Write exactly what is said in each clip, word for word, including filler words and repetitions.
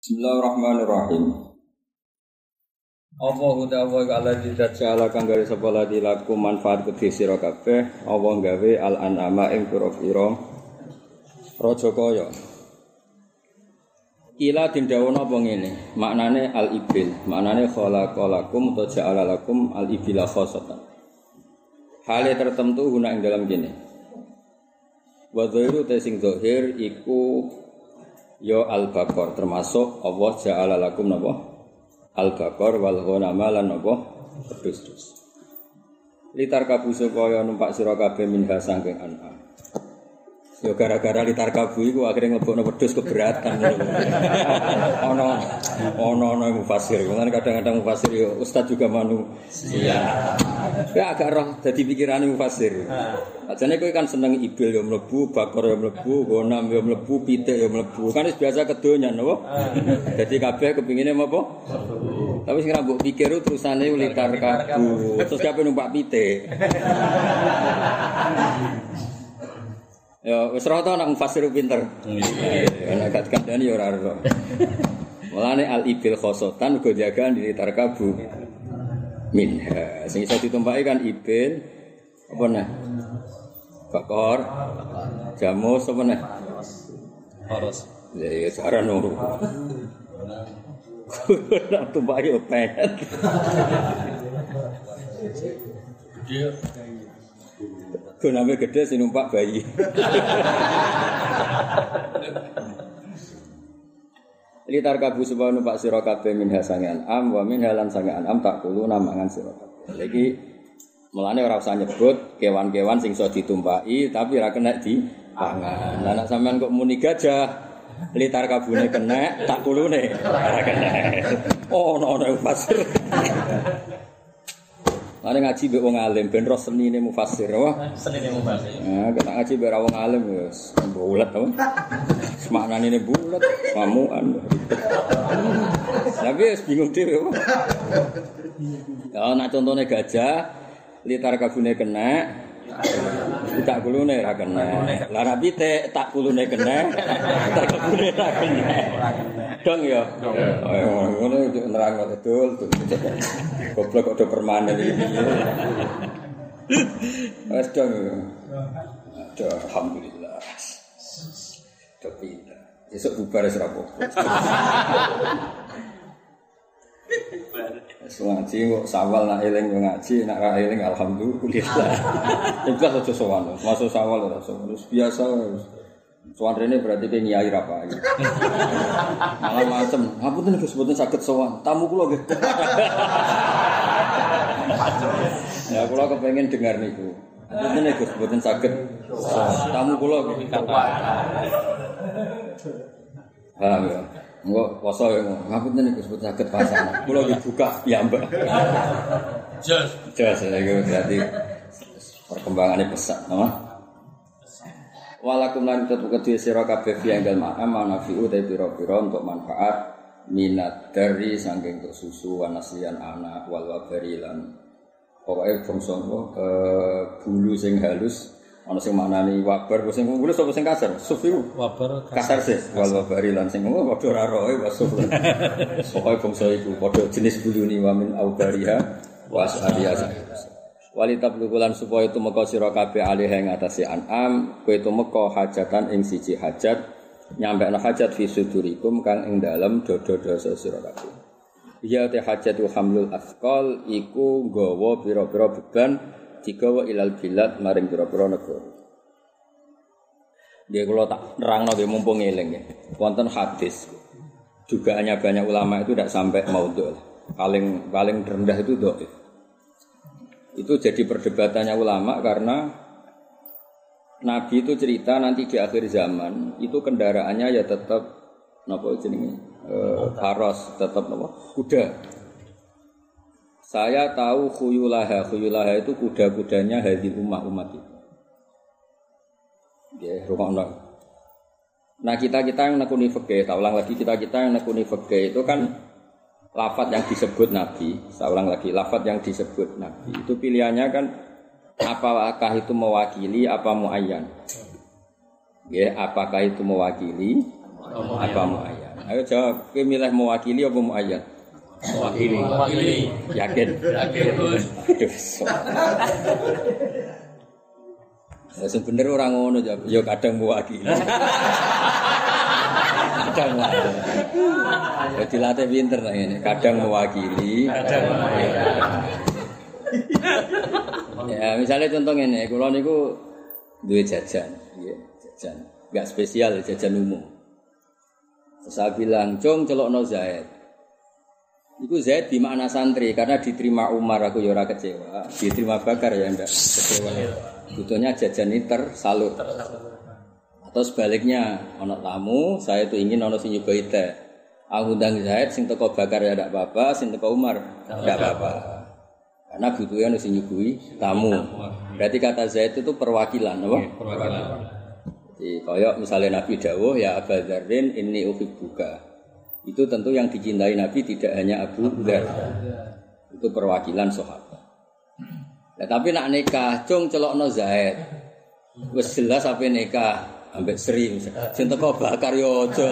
Bismillahirrahmanirrahim. Allahu ta'ala alladzi ja'ala kang gawe sapa ladi lakum manfaat kedhe sira kabeh, Allah gawe al-an'ama ing pira-pira raja kaya. Ila dindawono apa ngene, maknane al-ibil, maknane khalaqalakum ta ja'ala lakum al-ibila khassatan. Hale tertentu guna ing dalam kene. Wa dhairu ta sing zahir iku ya al-baqar, termasuk Allah ja'ala lakum napa al-baqar wal ghanama lan napa pedus-pedus. Litar kabu supaya numpak sira kabeh minha saking an'am. Ya gara-gara litar kabu iku akhire nglebokno pedus keberatan. Ana ana ana mufasir, kadang-kadang mufasir ya ustaz juga manusia. Ya agak roh dadi pikirane mufasir. Ajane kowe kan seneng ibil ya mlebu, bakar ya mlebu, gonam ya mlebu, pitik ya mlebu. Kan wis biasa kedonyan napa? Dadi kabeh kepingine apa? Tapi sing ra mbok pikir terusane litar kabu. Terus kabeh numpak pitik. Ya wis rata anak mufasir pinter. Ana gak kandhani ya ora ora. Mulane al-ibil khosotan uga jagaan di litar kabu. Minha sing iso ditumpaki kan ibil apa nah? Bakor, jamus apa nih? Harus. Ya, cara nuru. Nak tumpah yo pengen. Dia. Gunane gede sing numpak bayi. Litar kabu sebab numpak sira kabeh min hasangan am wa min halan sangan am tak kulo namangan sira kabeh. Iki mulane ora usah nyebut kewan-kewan sing iso ditumpaki tapi ora kena dipangan. Lah nek sampean kok muni gajah, litar kabune kena, tak kulune ora kena. Oh ono mufasir. Mane ngaji mbek wong alim ben roh senine mufasir, wah. Senine mufasir. Nah, kena ngaji mbek wong alim wis bulet to. Semaknane bulet, mamukan. Tapi wis bingung dhewe. Ya nek contone gajah litar kabune kena, tak kulune ora kena. Lah nek pitik tak kulune kena, tak kabune ora kena. Dong ya. Ngono iki nerangno betul. Goblok kok do permanen iki. Wes dong. Aduh, alhamdulillah. Tapi esuk bubar wis ora apa-apa. Ngaji kok sawal nak eling ngaji, nak ra eling alhamdulillah. Ikhlas aja sowan, masuk sawal ora sowan. Biasa sowan rene berarti ke nyai ra payu. Malah macem, ngapunten Gus mboten saged sowan. Tamu kula nggih. Ya kula kepengin dengar niku. Ngapunten Gus mboten saged sowan. Tamu kula nggih. Paham ya? Engko poso ya ngapunten niku sebut saged pasang. Kula dibuka piyambak. Jos. Jos iki berarti perkembangannya pesat, napa? Walakum lan tetep kedhe sira kabeh fianggal ma'am manafi'u te pira-pira untuk manfaat minat dari saking untuk susu wanaslian anak wal wabari lan pokoke bangsa eh bulu sing halus. Ana sing maknani wabar sing ngulu sapa sing kasar? Sufi wabar kasar sih. Wal wabari lan sing ngono padha ora roe wasuf. Pokoke bangsa iku padha jenis buluni wa min aubariha wa asariya. Walitab lukulan supaya itu meka sira kabeh alih ing atase an'am, kowe itu meka hajatan ing siji hajat, nyampekno hajat fi sudurikum kang ing dalem dodo-dosa sira kabeh. Ya te hajatu hamlul asqal iku nggawa pira-pira beban digawa ilal bilad maring pira-pira negara. Nggih kula tak nerangno nggih mumpung eling nggih. Wonten hadis. Dugaannya banyak ulama itu tidak sampai maudhu. Paling paling rendah itu dhaif. Itu jadi perdebatannya ulama karena Nabi itu cerita nanti di akhir zaman itu kendaraannya ya tetap napa jenenge eh faros, tetap napa kuda. Saya tahu khuyulaha, khuyulaha itu kuda-kudanya hadil ummah umat itu. Nggih, rungokno. Nah, kita-kita yang nekuni fikih, tak ulang lagi kita-kita yang nekuni fikih itu kan lafaz yang disebut Nabi, saya ulang lagi, lafaz yang disebut Nabi itu pilihannya kan apakah itu mewakili apa muayyan? Ya, apakah itu mewakili apa muayyan? Ayo jawab, kowe milih mewakili apa muayyan? Mewakili. Mewakili. Yakin? Yakin. Aduh. Ya sebenarnya orang ngono ya, ya kadang mewakili. Kadang mewakili. Ya dilatih pinter lah ini, kadang mewakili, kadang mewakili. Ya misalnya contohnya ini, kalau niku duwe jajan, ya, jajan, enggak spesial, jajan umum. Terus saya bilang, "Cung celokno Zaid." Iku Zaid di makna santri karena diterima Umar aku ya ora kecewa, diterima Bakar ya ndak kecewa. Butuhnya jajan ini tersalur. Atau sebaliknya, ana tamu, saya itu ingin ana sing nyoba teh. Aku undang Zaid sing teko Bakar ya ndak apa-apa, sing teko Umar ndak apa-apa. Karena butuhnya ana sing nyuguhi tamu. Berarti kata Zaid itu perwakilan, apa? Perwakilan. Jadi kaya misalnya Nabi dawuh ya Abu Dzarrin inni uhibbuka. Itu tentu yang dicintai Nabi tidak hanya Abu Dzar. Itu perwakilan sahabat. Ya, tapi nak nikah, cung celokno Zaid. Wis jelas ape nikah ambek Sri. Sing teko Bakar yo aja.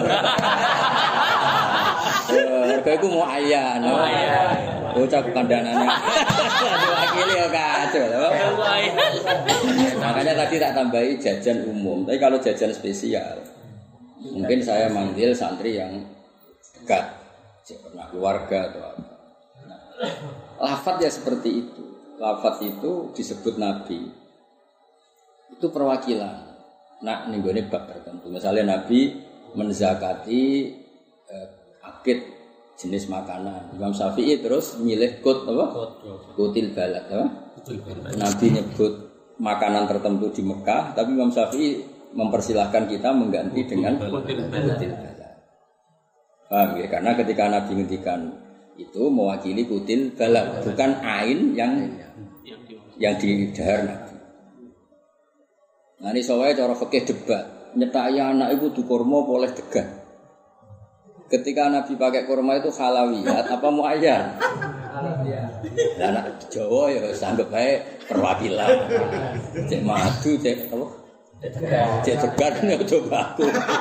Mergo iku muayyan. Muayyan. Bocah kandhanane. Diwakili yo kacau. Makanya tadi tak tambahi jajan umum. Tapi kalau jajan spesial, mungkin saya manggil santri yang dekat, pernah keluarga atau apa. Nah, lafaz ya seperti itu. Lafaz itu disebut Nabi. Itu perwakilan. Nah, ning gone bab tertentu. Misalnya Nabi menzakati eh, akid jenis makanan. Imam Syafi'i terus milih kut apa? Kutil balad, apa? Nabi nyebut makanan tertentu di Mekah, tapi Imam Syafi'i mempersilahkan kita mengganti dengan kutil balad. Paham ya? Karena ketika Nabi ngendikan itu mewakili kutil balad, bukan ain yang yang di dahar Nabi. Nah ini soalnya cara fikih debat, nyetaki anak itu du kurma boleh degan. Ketika Nabi pakai kurma itu halawiyat apa muayyan? Halawiyat. Lah anak Jawa ya sanggep bae perwakilan. Cek madu, cek apa? Cek degan ya coba aku.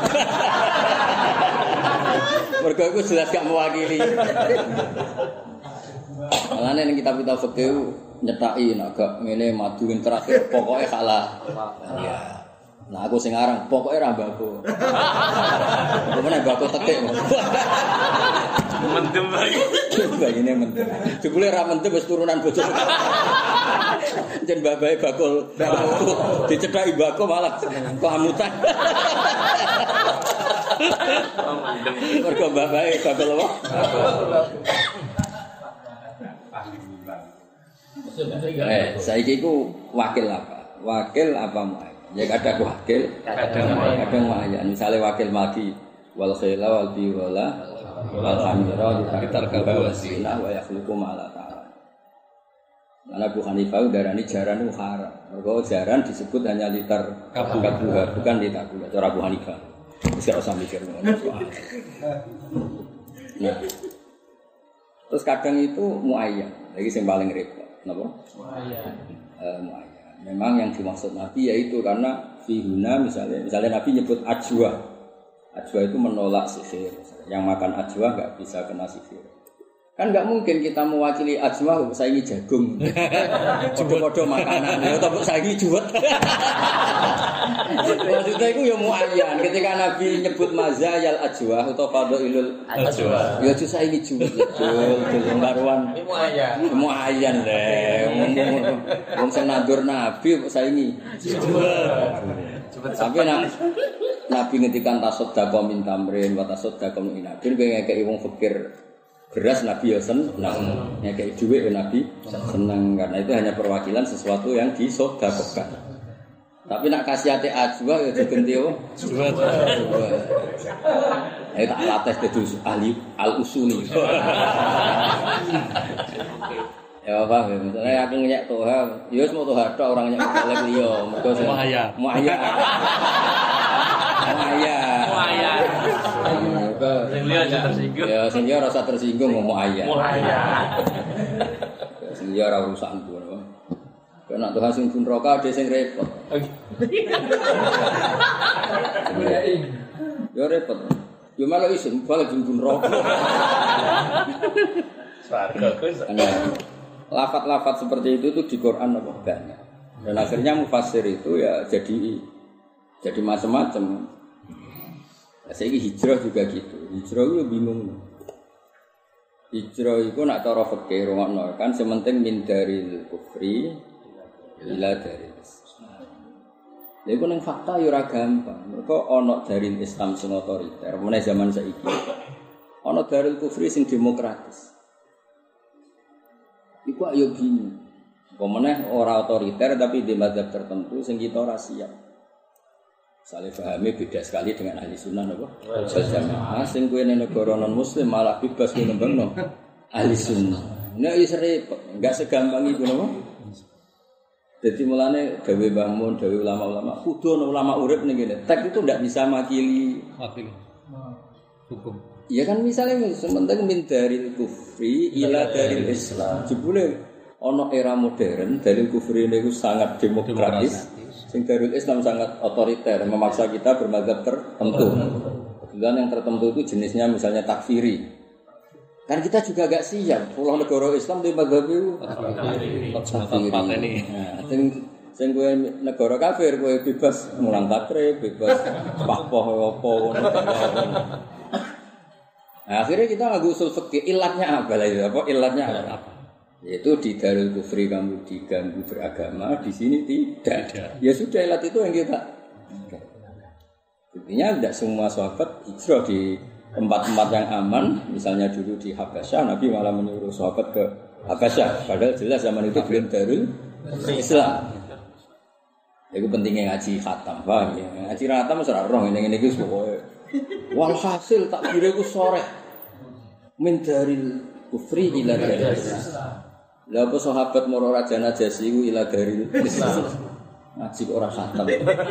Mergo iku jelas gak mewakili. Malane ning kitab-kitab fikih nyetaki nek gak ngene madu yang terakhir pokoknya kalah. Ya. Nah aku sing aran pokoknya ra mbako. Kemana mbako tekek. Mendem bae. Bagine mendem. Jebule ra mendem wis turunan bojo. Jen babae bakul dicethaki mbako malah kelamutan. Mergo babae bakul apa? Eh, saiki iku wakil apa? Wakil apa muayyan? Ya kadang wakil, kadang kadang muayyan. Misale wakil mati wal khila wal biwala wal hamira ditarka wasina wa yakhluqu ma la ta'ala. Karena Abu Hanifah darani jaran itu haram. Mergo jaran disebut hanya liter kabuha, bukan liter gula. Cara Abu Hanifah. Wis ora usah mikir ngono. Nah. Terus kadang itu muayyan. Lagi sing paling repot. Napa? Muayyan. Eh muayyan. Memang yang dimaksud Nabi yaitu karena fihuna misalnya, misalnya Nabi nyebut ajwa. Ajwa itu menolak sihir. Yang makan ajwa enggak bisa kena sihir. Kan enggak mungkin kita mewakili ajwa saingi jagung. Podo-podo makanan ya tapi saingi juwet. Maksudnya itu ya muayyan. Ketika Nabi nyebut mazayal ajwa atau fadhailul ajwa, ya justru saingi juwet. Betul karuan. Muayyan. Muayyan le. Wong sing nandur Nabi kok saingi juwet. Tapi nak Nabi ngendikan tasaddaqa min tamrin wa tasaddaqa min inabin kowe ngekeki wong fakir beras Nabi ya seneng, ngekeki dhuwit ya Nabi seneng karena itu hanya perwakilan sesuatu yang disedekahkan. Tapi nak kasihate ajwa ya digenti apa? Juwet. Ayo tak latih dadi ahli al-usuli. Ya apa ya, misalnya aku nyek toha, ya wis mau toha tok orang nyek balik liya, mergo muayya. Muayya. Muayya. Muayya. Sing liya aja tersinggung. Ya sing liya rasa tersinggung mau muayya. Muayya. Sing liya ora urusanku lho. Kena toha sing pun roka ade sing repot. Ya repot. Yo malah isin balik jumbun rokok. Swarga kuwi. Lafat-lafat seperti itu tuh di Quran apa banyak. Dan akhirnya mufassir itu ya jadi jadi macam-macam. Nah, saya hijrah juga gitu. Hijrah itu bingung. Hijrah itu nak cara fikih rungokno kan sementing min daril kufri ila daril Islam. Lha iku ning fakta ya ora gampang. Mergo ana daril Islam sing otoriter, meneh zaman saiki. Ana daril kufri sing demokratis. Iku ayo bingung. Apa meneh ora otoriter tapi di mazhab tertentu sing kita ora siap. Saleh pahami beda sekali dengan ahli sunnah apa? Wal jamaah sing kowe ning negara non muslim malah bebas kowe nembangno ahli sunnah. Nek wis repot, enggak segampang iku napa? Jadi mulane dawe Mbah Mun, dawe ulama-ulama, kudu ana ulama urip ning kene. Tek itu ndak bisa makili wakil hukum. Iya kan misalnya sementing min daril kufri ila daril Islam. Jebule ana era modern dalil kufri niku sangat demokratis. Sing darul Islam sangat otoriter, memaksa kita bermadzhab tertentu. Kemudian yang tertentu itu jenisnya misalnya takfiri. Kan kita juga agak siap. Pulau negara Islam di madzhab itu takfiri. Nah, sing sing kowe negara kafir kowe bebas mulang takrib, bebas pakpoh apa ngono. Nah, akhirnya kita ngaku usul fikih, ilatnya apa lah itu? Apa ilatnya apa? Yaitu di darul kufri kamu diganggu beragama, di sini tidak. Ya sudah, ilat itu yang kita. Intinya tidak semua sahabat hijrah di tempat-tempat yang aman. Misalnya dulu di Habasyah, Nabi malah menyuruh sahabat ke Habasyah. Padahal jelas zaman itu belum darul Islam. Itu pentingnya ngaji khatam, paham ya? Ngaji khatam serah roh ini ini guys pokoknya. Walhasil takbir itu sore min daril kufri ila daril Islam. Lah apa sahabat moro raja najasi iku ila daril Islam. Ngaji ora khatam.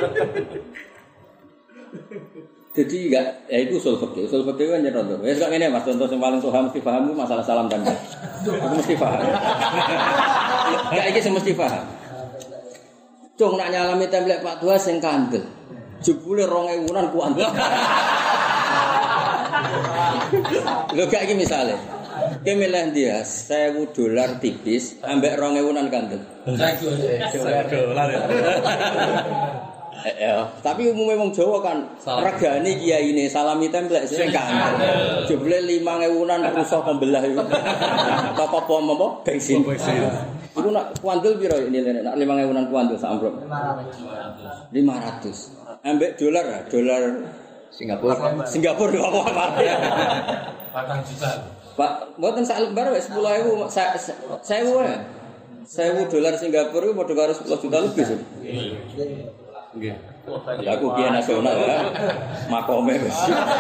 Jadi enggak ya itu usul fikih. Usul fikih kan nyerot. Wis kok ngene Mas, contoh sing paling paham mesti paham itu masalah salam dan aku mesti paham. Kayak iki mesti paham. Cung nak nyalami template Pak Dua sing kandel. Jebule rong ewunan kuandel. Lho kayak iki misale. Ki milih dia seribu dolar tipis ambek rong ewunan kandel. Dolar ya. Eh, tapi umumnya wong Jawa kan regane kiyaine salami template sing kandel. Jebule lima ewunan rusak pembelah iku. Apa pom apa bensin. Iku nak kuandel piro nilai nak lima ewunan kuandel sak amplop. lima ratus. Ambek dolar, dolar Singapura. Singapura apa-apa. Patang juta. Pak, mboten sak lembar wis sepuluh ribu sewu wae. sewu dolar Singapura itu padha karo sepuluh juta lebih. Nggih. Aku kiai nasional ya. Makome wis.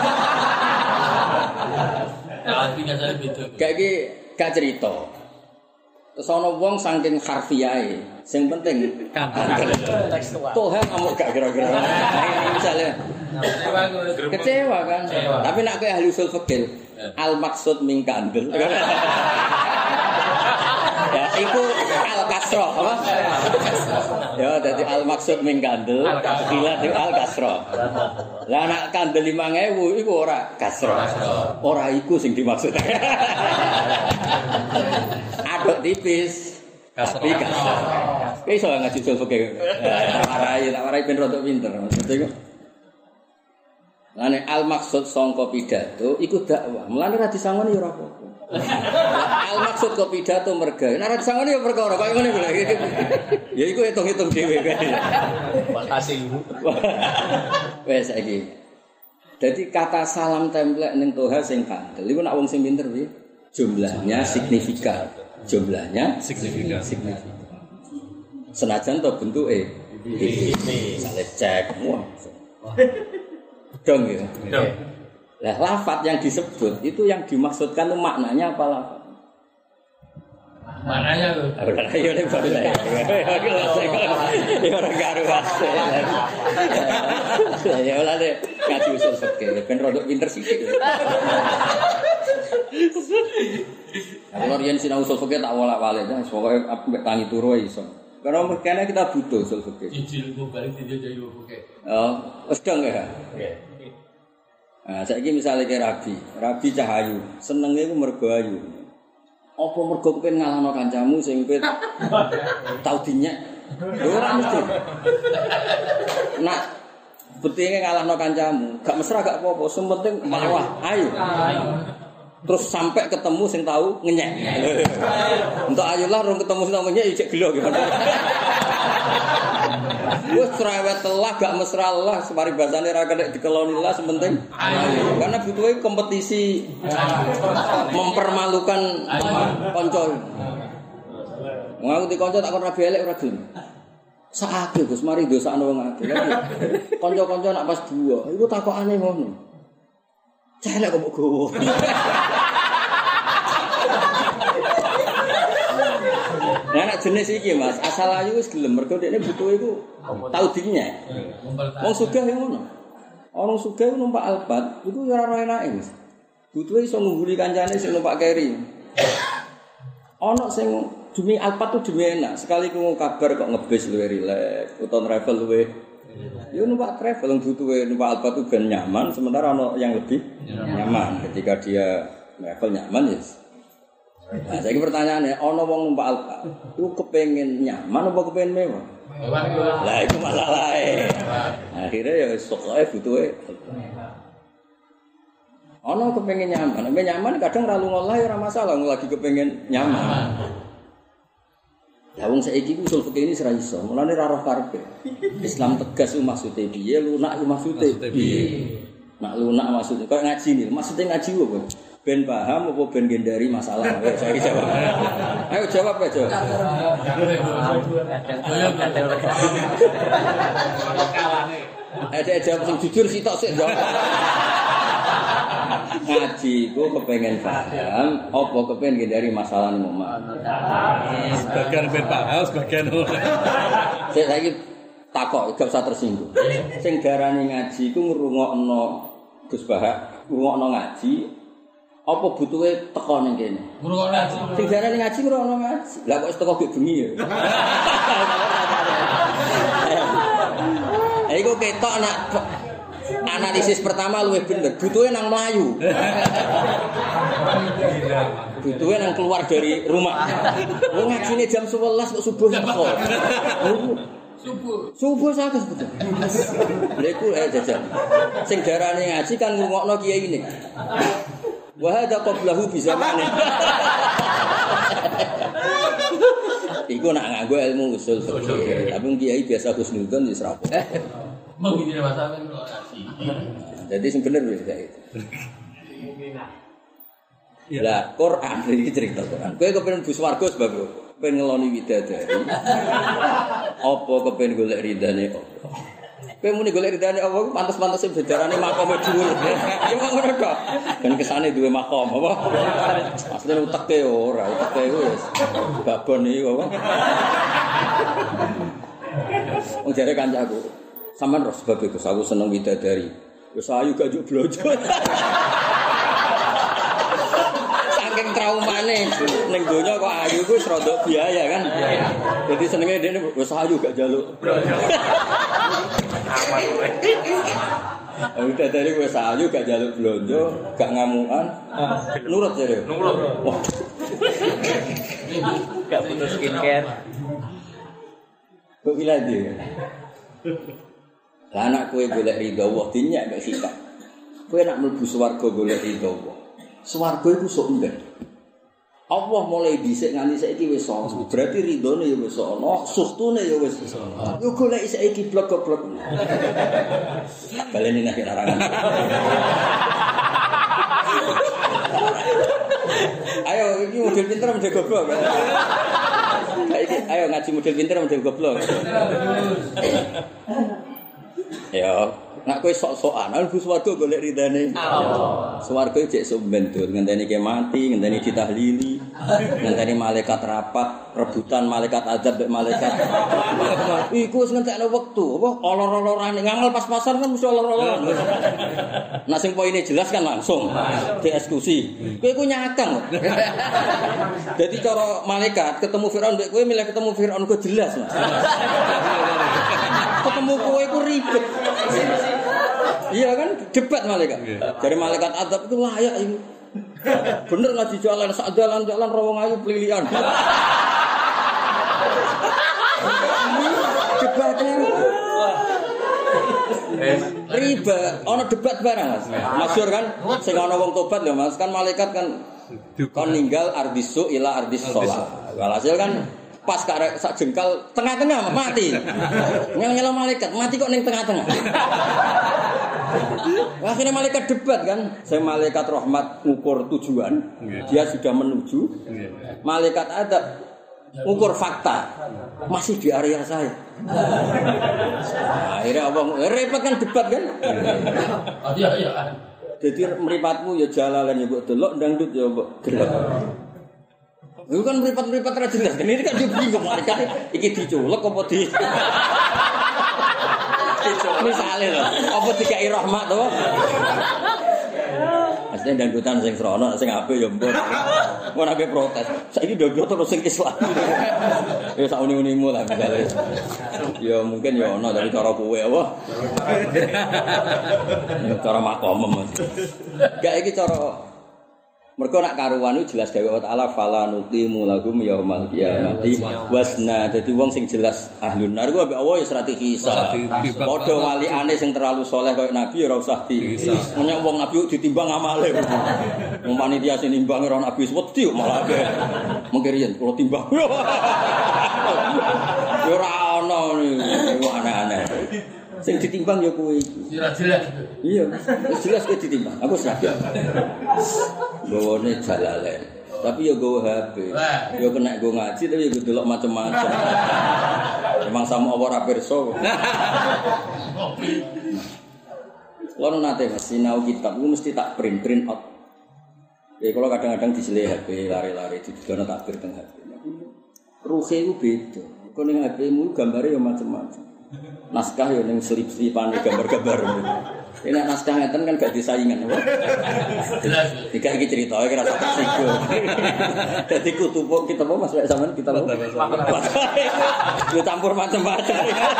Artinya saya beda. Kayak iki gak cerita. Terus ana wong saking harfiahe, sing penting Tuhan kamu gak kira-kira. Misalnya kecewa kan. Tapi nak kowe ahli usul fikih, al maksud min kandel. Ya, iku al kasra, apa? Ya, dadi al maksud min kandel, bila di al kasra. Lah nak kandel lima ribu iku ora kasra. Ora iku sing dimaksud. Aduk tipis. Tapi kasar. Kowe iso ngaji usul fikih. Tak warai, tak warai ben rodok pinter. Maksudnya iku Lane al maksud sangka pidato iku dakwah. Mulane ra disangoni ya ora apa-apa. Al maksud kok pidato merga. Nek ra disangoni ya perkara kaya ngene lho. Ya iku hitung-hitung dhewe kae. Makasih. Wes saiki. Dadi kata salam template ning toha sing kandel iku nek wong sing pinter piye? Jumlahnya signifikan. Jumlahnya signifikan. Signifikan. Senajan to bentuke tipis. Sale cek. Wah. Dong ya. Dong. Lah lafaz yang disebut itu yang dimaksudkan itu maknanya apa lafaz? Maknanya tuh. Ora yo nek bae. Ya ora karuan. Ya ora deh ngaji usul fikih ben rodok pinter sithik. Kalau riyen sinau usul fikih tak wolak-walik, pokoke ambek tangi turu iso. Karena mereka kita butuh usul fikih. Ijil ilmu balik tidak jadi ilmu fikih. Oh, wis dong ya. Nggih. Nah, saiki misale ke rabi, rabi cahayu, senenge iku mergo ayu. Apa mergo kepen ngalahno kancamu sing kowe tau dinyek? Ora mesti. Nak betenge ngalahno kancamu, gak mesra gak apa-apa, sing penting mawah, ayo. Terus sampai ketemu sing tahu ngenyek. Untuk ayulah rong ketemu sing tahu ngenyek ijek gelo gimana. Wes cerewet telah gak mesra lah semari basane ra kena dikeloni lah sementing ayo. Karena butuhe kompetisi mempermalukan kanca. Wong aku di kanca tak kon rabi elek ora gelem. Sakake Gus mari dosakno wong akeh. Kanca-kanca nak pas dua, iku takokane ngono. Celek kok gowo. Nah, nek jenis iki Mas, asal ayu wis gelem mergo dekne butuhe iku tau dinyek. Wong sugih ngono. Orang sugih numpak Alphard, iku ora ora enake Mas. Butuhe iso ngungguli kancane sing numpak Carry. Ana sing demi Alphard tuh demi enak, sekali ku kabar kok ngebis luwih rileks, utawa travel luwih. Ya numpak travel butuhe numpak Alphard tuh ben nyaman, sementara ana yang lebih nyaman. Ketika dia travel nyaman ya. Nah, saya pertanyaannya, ono wong numpak Alfa, itu kepengen nyaman apa kepengen mewah? Lah itu masalahnya. Akhirnya ya soalnya butuhnya. Ono kepengen nyaman, kepengen nyaman kadang ralu ngolah ya masalah, lagi kepengen nyaman. Lah wong saiki usul fikih ini serai iso, mulane ra roh karepe. Islam tegas ku maksude piye, lunak ku maksude piye. Nak lunak maksudnya kok ngaji nih, maksudnya ngaji apa? Ben paham apa ben gendari masalah? Ayo saya jawab. Ayo jawab aja. Ada jawab sing jujur sih tok sik jawab. Ngaji ku kepengen paham apa kepengen gendari masalah ning omah. Sebagian ben paham, sebagian ora. Sik saiki takok gak usah tersinggung. Sing darani ngaji ku ngrungokno Gus Bahak, ngrungokno ngaji. Apa butuhe teko ning kene? Ngrungokno ngaji. Sing darani ngaji ngrungokno ngaji. Lah kok wis teko gek bengi ya. Eh iku ketok nak analisis pertama luwih bener. Butuhe nang mlayu. Butuhe nang keluar dari rumah. Wong ngajine jam sebelas kok subuh teko. Subuh. Subuh sakit betul. Lha iku eh jajal. Sing darani ngaji kan ngrungokno kiai ini. Wa hadza qablahu bi zamane. Iku nak nganggo ilmu usul fikih. Tapi wong kiai biasa husnudzon wis rapo. Mung iki masalah ngaji. Jadi sing bener wis kayak itu. Lah Quran iki cerita Quran. Kowe kepengin bus warga sebab pengen ngeloni widadari. Apa kepen golek ridane Allah? Kowe muni golek ridane Allah pantes-pantese bedarane makome dhuwur. Ya kok ngono kok. Ben kesane duwe makom apa? Asline uteke ora, uteke wis babon iki apa? Wong jare kancaku, sampean ros sebab iku aku seneng widadari. Wis ayu gak juk blojo. Traumane ning donya kok ayu ku wis rada biaya kan. Jadi senenge dhekne wis ayu gak njaluk. Aman kowe. Udah dari wis ayu gak njaluk blonjo, gak ngamukan. Nurut jare. Nurut. Gak butuh skincare. Kok gila dia. Lah anak kowe golek ridho Allah dinyak gak sikap. Kowe nak mlebu swarga golek ridho Allah. Swarga iku sok enggak. Allah mulai dhisik nganti saiki wis ana. Berarti ridhone ya wis ana, suhtune ya wis ana. Yo golek saiki blok-blok. Baleni nek larangan. Ayo iki model pinter model goblok. Ayo ngaji model pinter model goblok. Ya, nak kowe sok-sokan, al swarga golek ridane. Allah. Swarga cek somben dur, ngenteni ke mati, ngenteni ditahlili, ngenteni malaikat rapat, rebutan malaikat azab mek malaikat. Iku wis ngentekno wektu, apa olor-olorane ngamal pas-pasan kan mesti olor-oloran. Nah sing poine jelas kan langsung dieksekusi. Kowe iku nyakang. Dadi cara malaikat ketemu Firaun mbek kowe milih ketemu Firaun kok jelas, Mas. Ketemu kowe iku ribet. Iya kan debat malaikat. Dari malaikat adab itu layak ini. Bener ngaji jalan sak jalan-jalan rawang ayu pelilian. Debatnya riba, ono debat barang Mas. Masyhur kan sing ana wong tobat lho Mas, kan malaikat kan kon ninggal ardisu ila ardis shalah. Walhasil kan pas karek sak jengkal tengah-tengah mati. Nyel-nyel malaikat mati kok ning tengah-tengah. Akhirnya malaikat debat kan, saya malaikat rahmat ngukur tujuan, dia sudah menuju. Malaikat adab ngukur fakta, masih di area saya. Nah, akhirnya abang repot kan debat kan? Iya iya. Jadi meripatmu ya jalalan ya mbok delok, dangdut ya mbok delok. Itu kan meripat-meripat ra jelas. Ini kan dia bingung malaikat iki diculek apa di misalnya loh, apa dikai rahmat tuh? Aslinya dangdutan sing serono, sing apik ya mbok. Mau nabe protes. Saiki dangdut terus sing Islam. Ya sak uni-unimu lah misale. Ya mungkin ya ono dari cara kowe apa? Ya cara makom. Gak iki cara mergo nak karuan itu jelas dewe taala fala nuqimu lahum yaumal qiyamati wasna. Dadi wong sing jelas ahlun nar ku ambek Allah ya strategi hisab. Padha waliane sing terlalu saleh koyo nabi ya ora usah di. Menyang wong nabi ditimbang amale. Wong panitia sing nimbang ora nabi wedi malah akeh. Mengki riyen kula timbang. Ya ora ono niku aneh-aneh. Sing ditimbang ya kowe iki. Jelas-jelas. Iya, jelas kowe ditimbang. Aku sadar. Gawone jalalen. Tapi ya gawa H P. Ya kena go ngaji tapi ya delok macam-macam. Memang sama apa ora pirsa. Kalau nate Mas sinau kitab ku mesti tak print print out. Ya kalau kadang-kadang diselih H P lari-lari didono tak print teng H P. Ruhe ku beda. Kok ning H P-mu gambare ya macam-macam. Naskah ya ning selip-selipane gambar-gambar. Ini naskah ngeten kan gak disaingan apa? Jelas. Iki iki critane kira sak siku. Dadi kutubuk kita apa Mas Wek sampean kita apa? Yo campur macam-macam.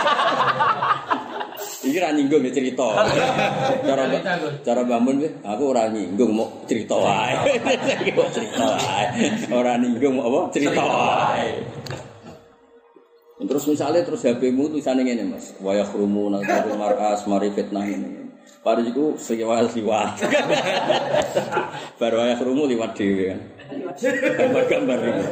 Iki ra nyinggung cerita. Cara cara bangun wis aku ora nyinggung mau cerita wae. Iki kok cerita wae. Ora nyinggung apa? Cerita wae. Terus misalnya terus H P-mu tulisane ngene Mas. Wa yakhrumuna dzarul mar'as mari fitnah ini. Baru itu sekilas liwat. Baru ayah kerumu liwat dewe kan. Gambar-gambar itu.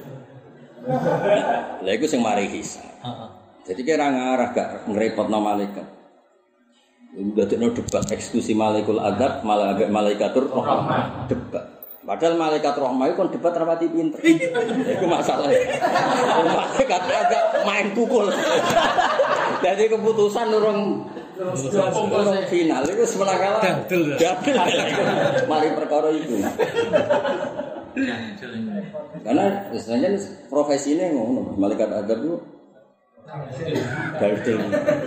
Lah iku sing mari hisab. Jadi kira ngarah gak ngrepotno malaikat. Udah tekno debat eksekusi malaikul adab malah agak malaikatur rahmah debat. Padahal malaikat rahmah itu kan debat rapati pinter. Itu masalah. Malaikat agak main pukul. Jadi keputusan urung urung final itu semenakala. Dadel. Mari perkara itu. Karena istilahnya profesi ini ngono, malaikat adab itu dadel.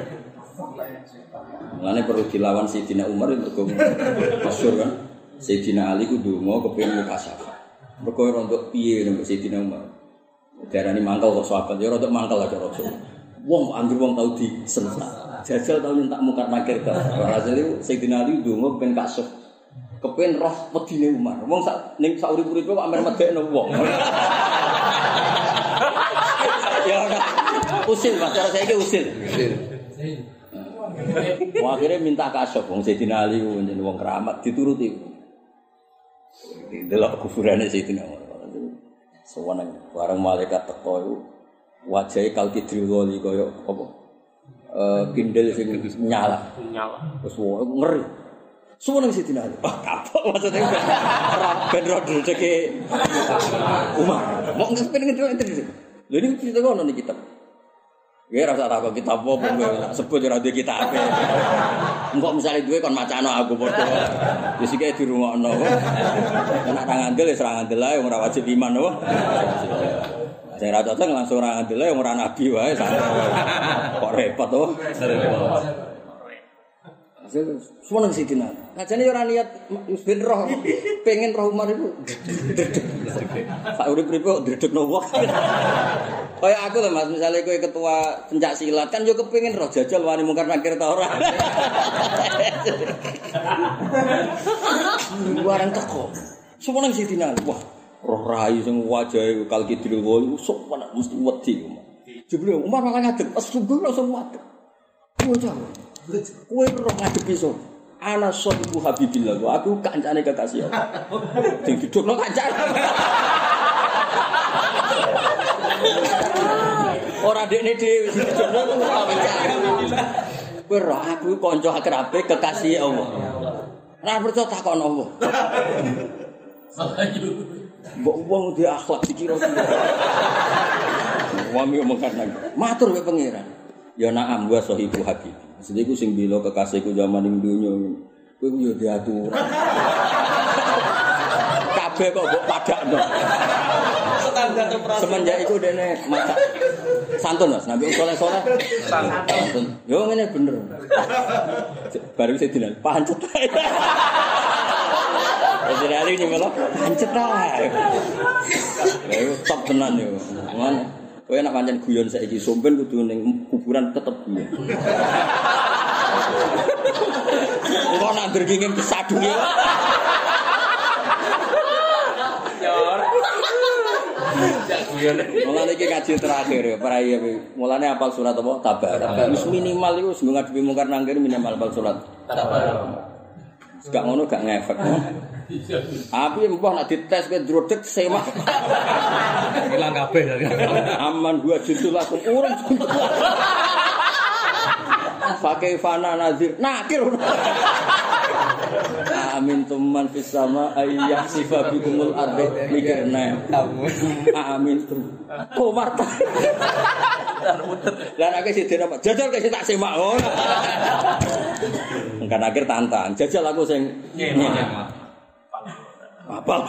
Mulane perlu dilawan Sayyidina Umar itu masyhur kan. Sayyidina Ali ku ndonga kepengin mukasafah. Mergo rontok piye nang Sayyidina Umar. Darani mangkel kok sahabat ya rontok mangkel aja rojo. Wong anggere wong tau disentak. Jajal tau nyentak mungkar nakir ta. Rasane Sayyidina Ali ndonga ben kasuf. Kepengin roh wedine Umar. Wong sak ning sak urip-uripe kok amer medekno wong. Ya ora. Usil Mas, cara saiki usil. Usil. Wah akhirnya minta kasuf wong Sayyidina Ali njen wong keramat dituruti. Delok kuburane Sayyidina Umar. Sowane bareng malaikat teko iku wajahe kalkidriwali kaya apa? Eh kindel sing nyala. Nyala. Terus ngeri. Sowane Sayyidina Ali. Ah kapok maksudnya ben rodol ceke Umar. Mau ngepen ngedelok itu. Lha ini cerita ngono nih kitab. Ya rasa takut kita apa pun tak sebut ora duwe kitab. Engko misale duwe kon macano aku padha. Wis iki dirungokno. Nek ra ngandel wis ra ngandel ae ora wajib iman apa. Sing ra cocok langsung ra ngandel ae ora nabi wae. Kok repot to. Semua nang Sidina. Ajane yo ora niat wis ben roh, pengen roh Umar iku. Sak urip-urip kok ndredegno wong. Kayak aku lho Mas, misale kowe ketua pencak silat kan yo kepengin roh jajal wani mungkar nakir ta ora. Warang teko. Semua nang Sidina. Wah, roh rai sing wajahe kalkidril wolu sok mesti wedi. Jebule Umar malah ngadeg, pas sungguh langsung ngadeg. Bocah. Kowe roh ngadepi so. Ana sohibu habibillah. Aku kancane kekasih Allah. Sing didukno kancane. Ora dekne dhewe sing didukno kancane. Kowe roh aku kanca akrabe kekasih Allah. Ora percaya takon Allah. Mbok wong duwe akhlak dikira. Wami omong kan. Matur wae pangeran. Ya na'am wa sahibu habib. Maksudnya aku sing bila kekasihku zaman ning donya. Kowe yo diatur. Kabeh kok mbok padakno. Standar operasi. Semenjak iku dene masak santun Mas, Nabi saleh-saleh. Santun. Yo ngene bener. Baru sing dinan pancet. Jadi hari ini malah pancet ae. Lha top tenan yo. Ngono. Kowe nek pancen guyon saiki somben kudu ning kuburan tetep guyon. Kok nandur kenging kesadunge. Ya ora. Ya guyon. Mulane iki kaji terakhir ya, para iya. Mulane hafal surat apa? Tabarak. Wis minimal iku sing ngadepi mungkar nangkir minimal hafal surat Tabarak. Gak ngono gak ngefek. Tapi mbah nak dites kowe drodeg semak. Hilang kabeh. Aman dua juta langsung urung. Pakai fana nazir nakir. Amin tuman fis sama ayyah sifabikumul ardi mikirna. Amin tum. Oh marta. Dan utet. Lan akeh sidene apa? Jajal kek tak semak ngono. Kan akhir tantang. Jajal aku sing ngene. Apa?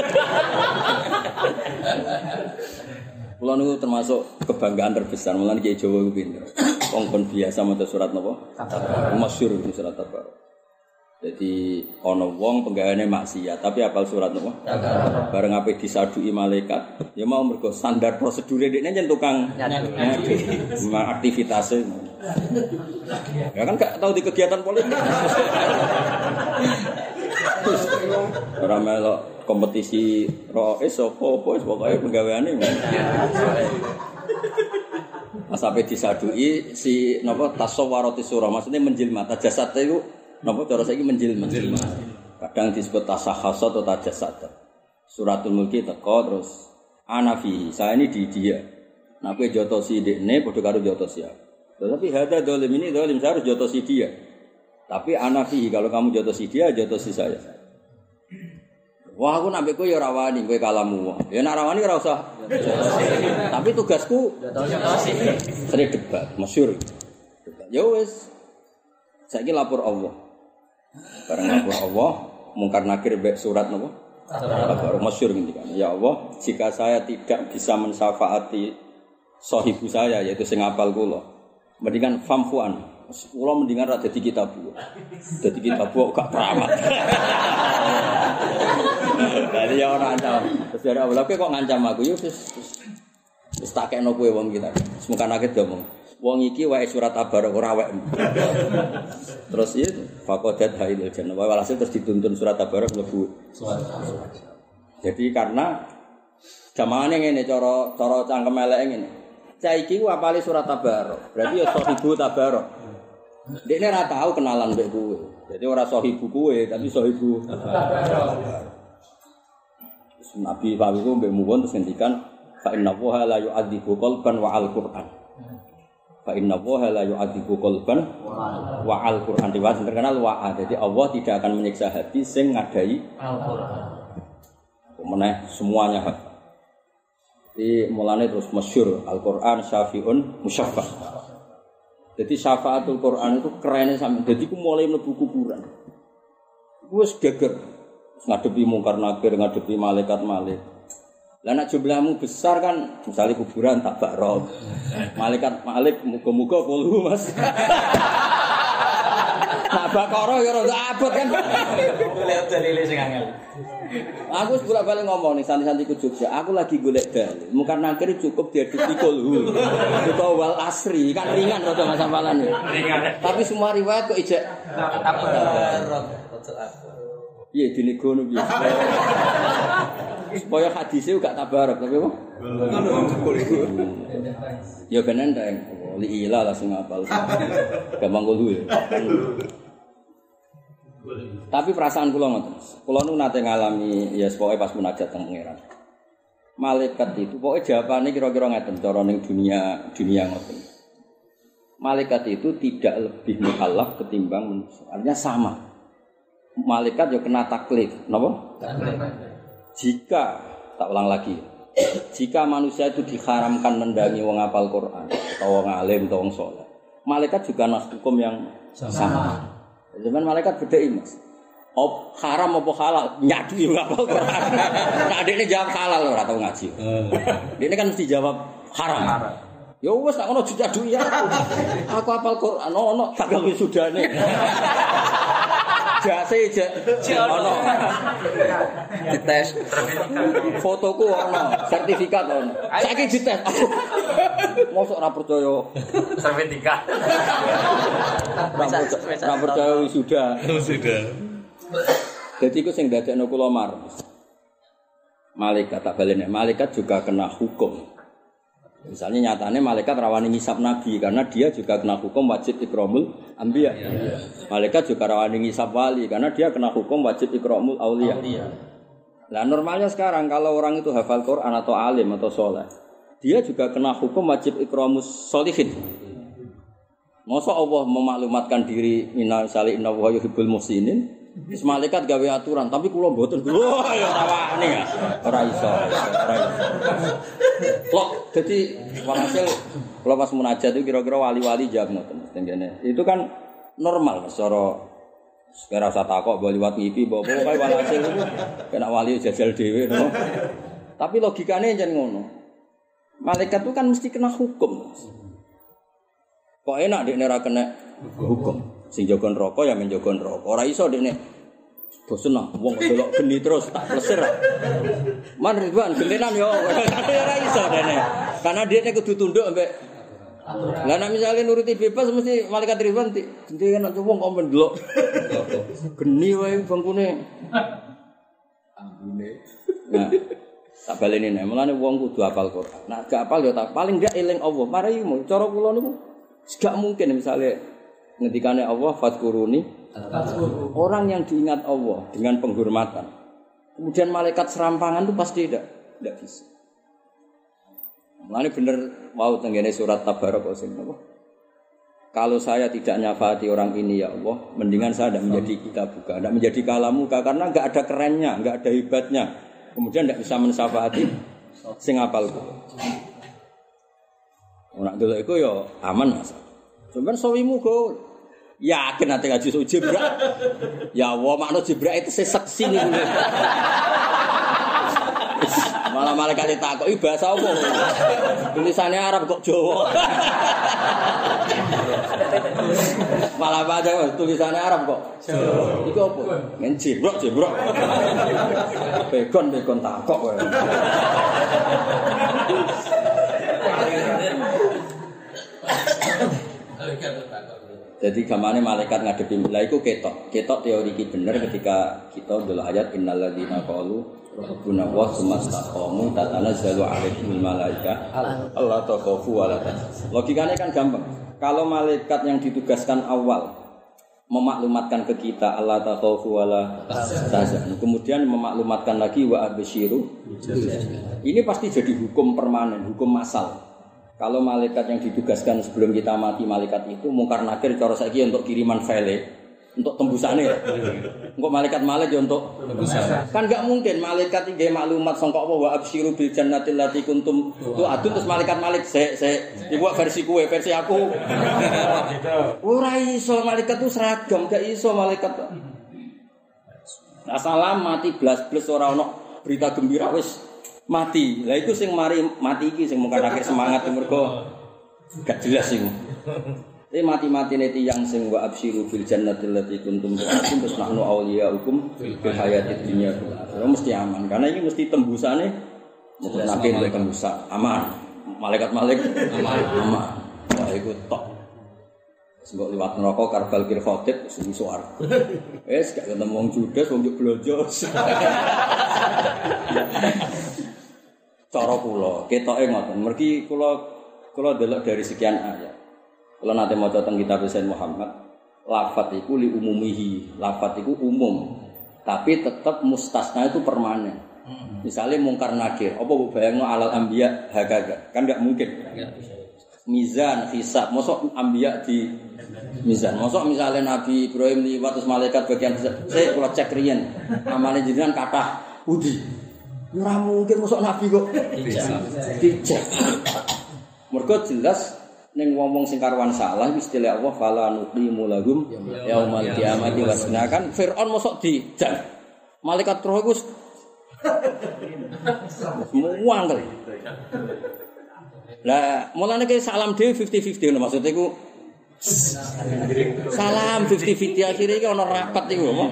Kula niku termasuk kebanggaan terbesar mulane Kiai Jawa iku pinter. Wong kon biasa maca surat napa? Tabarak. Masyhur surat Tabarak. Jadi ana wong penggaweane maksiat tapi hafal surat napa? Tabarak. Bareng ape disadui malaikat, ya mau mergo standar prosedure dekne yen tukang nyadu. Aktivitasé. Ya kan gak tahu di kegiatan politik. Ora melok kompetisi roes opo-opo pokoke penggaweane. Pas sampai disadui si napa tasawwarati surah maksudnya menjelma tajasad itu napa cara saiki menjelma. Kadang disebut tasahhasat atau tajasad. Suratul Mulki teko terus anafi saya ini di dia. Nah kowe jotosi dekne padha karo jotosi aku. Tetapi hadza zalim ini zalim saya harus jotosi dia. Tapi anafi kalau kamu jotosi dia jotosi saya. Wah aku nambah kowe ya ora wani kowe kalamu. Ya nek ora wani ora usah. Tapi tugasku sering debat, masyhur. Ya wis. Saiki lapor Allah. Bareng lapor Allah, mungkar nakir mbek surat napa? Tabarak masyhur ngendikan. Ya Allah, jika saya tidak bisa mensyafaati sahibu saya yaitu sing apal kula, mendingan famfuan. Kula mendingan ra dadi kitab. Dadi kitab kok gak keramat. Dari ya ora ancam. Terus dari awal kok ngancam aku yo wis wis tak kena kowe wong iki ta. Semoga nakit ngomong. Wong iki wae surat Tabarak ora awake. Terus ya faqadat haidil jannah. Walhasil terus dituntun surat Tabarak mlebu surat. Jadi karena jamane ngene cara cara cangkem eleke ngene. Saiki ku apale surat Tabarak. Berarti ya sahibu Tabarak. Dekne ora tau kenalan mbek kowe. Jadi ora sahibu kowe tapi sahibu Tabarak. Nabi Fawiku mbek muwon terus ngendikan fa inna wa la yu'adzibu qalban wa al-Qur'an. Fa inna wa la yu'adzibu qalban wa al-Qur'an riwayat terkenal wa. Jadi Allah tidak akan menyiksa hati sing ngadai Al-Qur'an. Meneh semuanya hak. Jadi mulane terus masyhur Al-Qur'an syafi'un musyaffah. Jadi syafaatul Qur'an itu kerennya sampe. Jadi ku mulai mlebu kuburan. Ku wis geger. Ngadepi mungkar nakir, ngadepi malaikat-malaikat. Lah nek jumlahmu besar kan, misalnya kuburan tak bakro. Malaikat malik muga-muga puluh Mas. Nak Baqarah ya rada abot kan. Golek dalile sing angel. Aku bolak-balik ngomong nih santi-santi ku Jogja, aku lagi golek dalil. Mungkin nakir cukup diaduk kulhu. Itu wal asri kan ringan rada masapalane. Ringan. Tapi semua riwayat kok ijek Tabar. iya dini gono piye. Supaya hadisnya gak tabarak tapi apa? Ya ben enteng. Li ila langsung ngapal. Gampang kulo ya. Tapi perasaan kula ngoten. Kula nu nate ngalami ya pokoke pas munajat teng pangeran. Malaikat itu pokoke jawabane kira-kira ngeten cara ning dunia dunia ngoten. Malaikat itu tidak lebih mukallaf ketimbang manusia. Artinya sama. Malaikat yo kena taklif, napa? Taklif. Jika tak ulang lagi. Jika manusia itu diharamkan mendangi wong hafal Quran atau wong alim atau wong saleh, malaikat juga nas hukum yang sama. Zaman malaikat beda Mas. Op haram apa halal? Nyadi wong hafal Quran. Nah, dekne jawab halal ora tau ngaji. Dekne kan mesti jawab haram. Ya wis tak ono jujadu ya. Aku hafal Quran ono tanggal wisudane. Jase je ono. Dites fotoku ono, sertifikat ono. Saiki dites. Mosok ora percaya Sertifikat. ora percaya wisuda. Sudah. Jadi iku sing dadekno kula mar. Malaikat tak balene, malaikat juga kena hukum. Misalnya nyatanya malaikat rawani ngisap nabi karena dia juga kena hukum wajib ikramul anbiya. Malaikat juga rawani ngisap wali karena dia kena hukum wajib ikramul auliya. Nah normalnya sekarang kalau orang itu hafal Quran atau alim atau soleh, dia juga kena hukum wajib ikramus sholihin. Masa Allah memaklumatkan diri inna sali inna wa yuhibbul muhsinin. Wis malaikat gawe aturan tapi kula mboten. Wah ya ora wani ya. Ora iso. Ora iso. Kok dadi walhasil kula pas munajat itu kira-kira wali-wali jawab ngoten tengene. Itu kan normal Mas cara ora usah takok mbok liwat ngipi mbok pokoke walhasil itu kena wali jajal dhewe no. Tapi logikane jan ngono. Malaikat itu kan mesti kena hukum. Kok enak dekne ora kena hukum. Sing jaga neraka ya men jaga neraka. Ora iso dekne bosen ah wong delok geni terus tak plesir. Man Ridwan gentenan yo. Ora iso dekne. Karena dekne kudu tunduk ambek aturan. Lah nek misale nuruti bebas mesti malaikat Ridwan gentenan wong kok men delok. Geni wae bangkune. Ambune. Nah, tak baleni nek mulane wong kudu hafal Quran. Nek gak hafal ya tak paling gak eling Allah. Maraimu cara kula niku gak mungkin misale ngendikane Allah fadkuruni orang yang diingat Allah dengan penghormatan. Kemudian malaikat serampangan itu pasti tidak tidak bisa. Mulane bener mau tenggene surat Tabarak sing apa? Kalau saya tidak nyafati orang ini ya Allah, mendingan saya tidak menjadi kitabuka, tidak menjadi kalamuka karena enggak ada kerennya, enggak ada hebatnya. Kemudian tidak bisa mensafati sing apalku. Ora delok iku ya aman Mas. Cuman sawimu go yakin nanti ngaji so Jibril. Ya Allah, makna Jibril itu seksi nih. Malah malaikat ditakoki bahasa apa? Tulisannya Arab kok Jawa. Malah baca tulisannya Arab kok Jawa. Iku apa? Ngen Jibril, Jibril. Begon begon takok kowe. Jadi gamane malaikat ngadepi lha iku ketok. Ketok teori iki bener ketika kita ndelok ayat innalladzina qalu rabbuna wa sumastaqamu tatanazzalu alaihimul malaika alla takhafu wa la tahzanu. Logikane kan gampang. Kalau malaikat yang ditugaskan awal memaklumatkan ke kita alla takhafu wa la tahzanu. Kemudian memaklumatkan lagi wa absyiru. Ini pasti jadi hukum permanen, hukum massal. Kalau malaikat yang ditugaskan sebelum kita mati malaikat itu mungkar nakir cara saiki untuk kiriman file untuk tembusane. Engko malaikat malaikat ya untuk tembusan. Kan enggak mungkin malaikat iki maklumat sangka apa wa absyiru bil jannati allati kuntum tu'adun terus malaikat malik sik sik iku versi kuwe versi aku. Ora iso malaikat itu seragam gak iso malaikat. Asalam mati blas-blas ora ono berita gembira wis mati. Lah iku sing mari mati iki sing mungkin akhir semangat mergo gak jelas iku. Tapi mati-matine tiyang sing wa absyiru bil jannati allati kuntum tu'adun terus nahnu awliyaukum fil hayatid dunya. Mesti aman karena ini mesti tembusane mesti nabi untuk tembus aman. Malaikat-malaikat aman. Aman. Wah iku tok. Sebab liwat neraka karbal kir khotib sing suar. Wes gak ketemu wong judes wong blonjo. Cara kula ketoke ngoten. Mergi kula kula delok dari sekian ayat. Kula nate maca teng kitab Sayyid Muhammad, lafaz iku li umumihi. Lafaz iku umum. Tapi tetap mustasna itu permanen. Misalnya mungkar nakir, apa mbok bayangno alal anbiya hakaga. Kan enggak mungkin. Mizan, hisab, mosok anbiya di mizan. Mosok misalnya Nabi Ibrahim liwat terus malaikat bagian saya kula cek riyen. Amale jenengan kathah budi. Ora mungkin mosok Nabi kok dicek. Mergo jelas ning wong-wong sing karuan salah istilah Allah fala nuqimu lahum yaumal qiyamati wasna kan Firaun mosok dijak. Malaikat roh iku muangkel. Lah mulane ki salam dhewe fifty fifty ngono maksud iku salam fifty fifty akhire iki ana rapat iku apa?